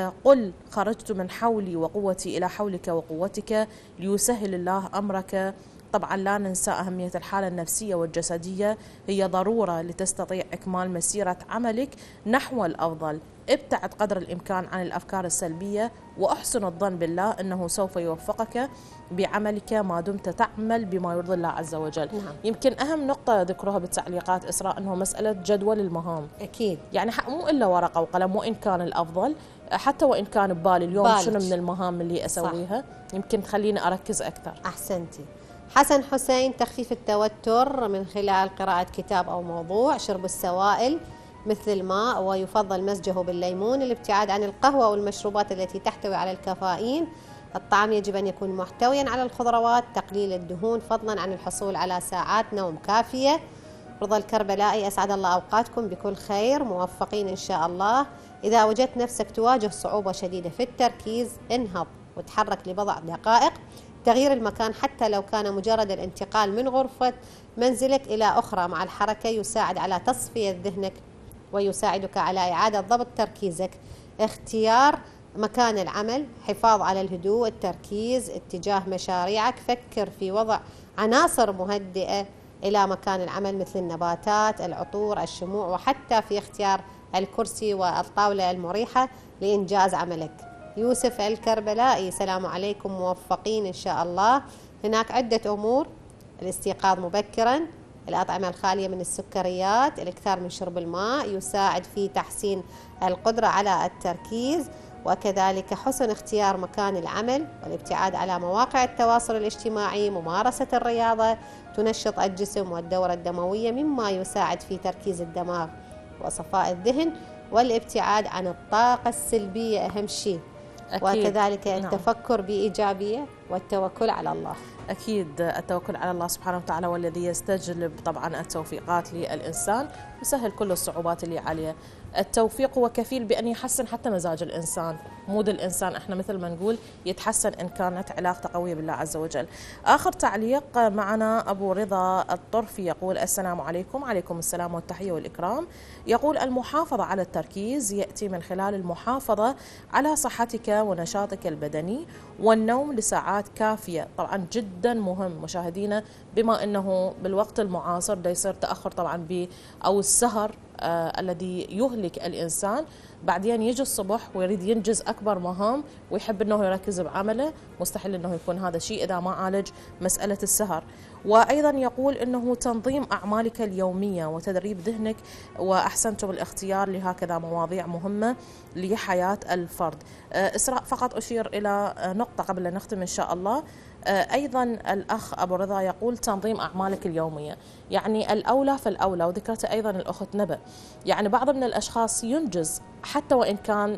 قل خرجت من حولي وقوتي إلى حولك وقوتك ليسهل الله أمرك. طبعا لا ننسى أهمية الحالة النفسية والجسدية، هي ضرورة لتستطيع إكمال مسيرة عملك نحو الأفضل. ابتعد قدر الإمكان عن الأفكار السلبية، وأحسن الظن بالله أنه سوف يوفقك بعملك ما دمت تعمل بما يرضي الله عز وجل. نعم. يمكن أهم نقطة ذكروها بالتعليقات إسراء أنه مسألة جدول المهام. أكيد. يعني مو إلا ورقة وقلم، وإن كان الأفضل حتى وإن كان ببالي اليوم بالج. شنو من المهام اللي أسويها صح. يمكن تخليني أركز أكثر. أحسنتي. حسن حسين: تخفيف التوتر من خلال قراءة كتاب أو موضوع، شرب السوائل مثل الماء ويفضل مزجه بالليمون، الابتعاد عن القهوة والمشروبات التي تحتوي على الكافيين، الطعام يجب أن يكون محتويا على الخضروات، تقليل الدهون فضلا عن الحصول على ساعات نوم كافية. رضا الكربلائي: أسعد الله أوقاتكم بكل خير، موفقين إن شاء الله. إذا وجدت نفسك تواجه صعوبة شديدة في التركيز انهض وتحرك لبضع دقائق. تغيير المكان حتى لو كان مجرد الانتقال من غرفة منزلك إلى أخرى مع الحركة يساعد على تصفية ذهنك ويساعدك على إعادة ضبط تركيزك. اختيار مكان العمل، حفاظ على الهدوء، التركيز، اتجاه مشاريعك. فكر في وضع عناصر مهدئة إلى مكان العمل مثل النباتات، العطور، الشموع، وحتى في اختيار الكرسي والطاولة المريحة لإنجاز عملك. يوسف الكربلائي: السلام عليكم، موفقين إن شاء الله. هناك عدة أمور: الاستيقاظ مبكرا، الأطعمة الخالية من السكريات، الإكثار من شرب الماء يساعد في تحسين القدرة على التركيز، وكذلك حسن اختيار مكان العمل، والابتعاد على مواقع التواصل الاجتماعي، ممارسة الرياضة تنشط الجسم والدورة الدموية مما يساعد في تركيز الدماغ وصفاء الذهن، والابتعاد عن الطاقة السلبية أهم شيء. أكيد. وكذلك التفكر بإيجابية والتوكل على الله. أكيد التوكل على الله سبحانه وتعالى والذي يستجلب طبعا التوفيقات للإنسان ويسهل كل الصعوبات اللي عليه. التوفيق هو كفيل بأن يحسن حتى مزاج الإنسان، مود الإنسان احنا مثل ما نقول يتحسن إن كانت علاقته قوية بالله عز وجل. آخر تعليق معنا أبو رضا الطرفي يقول: السلام عليكم. عليكم السلام والتحية والإكرام. يقول: المحافظة على التركيز يأتي من خلال المحافظة على صحتك ونشاطك البدني والنوم لساعات كافية. طبعا جدا مهم مشاهدينا، بما أنه بالوقت المعاصر دا يصير تأخر طبعا ب أو السهر آه الذي يهلك الإنسان، بعدين يجي الصبح ويريد ينجز أكبر مهام ويحب أنه يركز بعمله، مستحيل أنه يكون هذا الشيء إذا ما عالج مسألة السهر. وأيضا يقول أنه تنظيم أعمالك اليومية وتدريب ذهنك، وأحسنتم الاختيار لهكذا مواضيع مهمة لحياة الفرد. آه إسراء فقط أشير إلى نقطة قبل أن نختم إن شاء الله. أيضا الأخ أبو رضا يقول تنظيم أعمالك اليومية، يعني الأولى فالأولى، وذكرت أيضا الأخت نبأ، يعني بعض من الأشخاص ينجز حتى وإن كان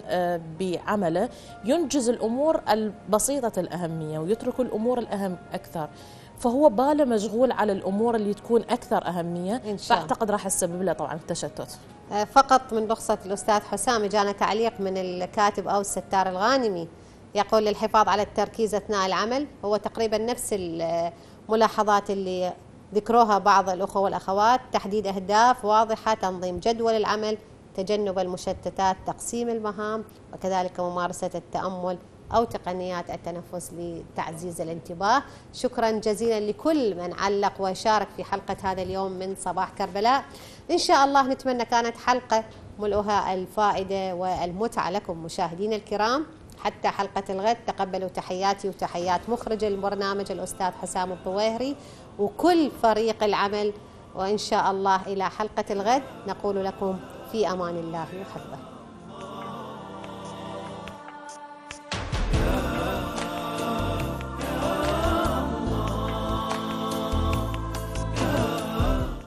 بعمله ينجز الأمور البسيطة الأهمية ويترك الأمور الأهم أكثر، فهو باله مشغول على الأمور اللي تكون أكثر أهمية، فأعتقد راح تسبب له طبعا التشتت. فقط من رخصة الأستاذ حسام جانا تعليق من الكاتب أو الستار الغانمي يقول: للحفاظ على التركيز أثناء العمل، هو تقريبا نفس الملاحظات اللي ذكروها بعض الأخوة والأخوات: تحديد أهداف واضحة، تنظيم جدول العمل، تجنب المشتتات، تقسيم المهام، وكذلك ممارسة التأمل أو تقنيات التنفس لتعزيز الانتباه. شكرا جزيلا لكل من علق وشارك في حلقة هذا اليوم من صباح كربلاء. إن شاء الله نتمنى كانت حلقة ملؤها الفائدة والمتعة لكم مشاهدين الكرام. حتى حلقة الغد تقبلوا تحياتي وتحيات مخرج البرنامج الأستاذ حسام الطويهري وكل فريق العمل، وإن شاء الله إلى حلقة الغد نقول لكم في أمان الله وحفظه.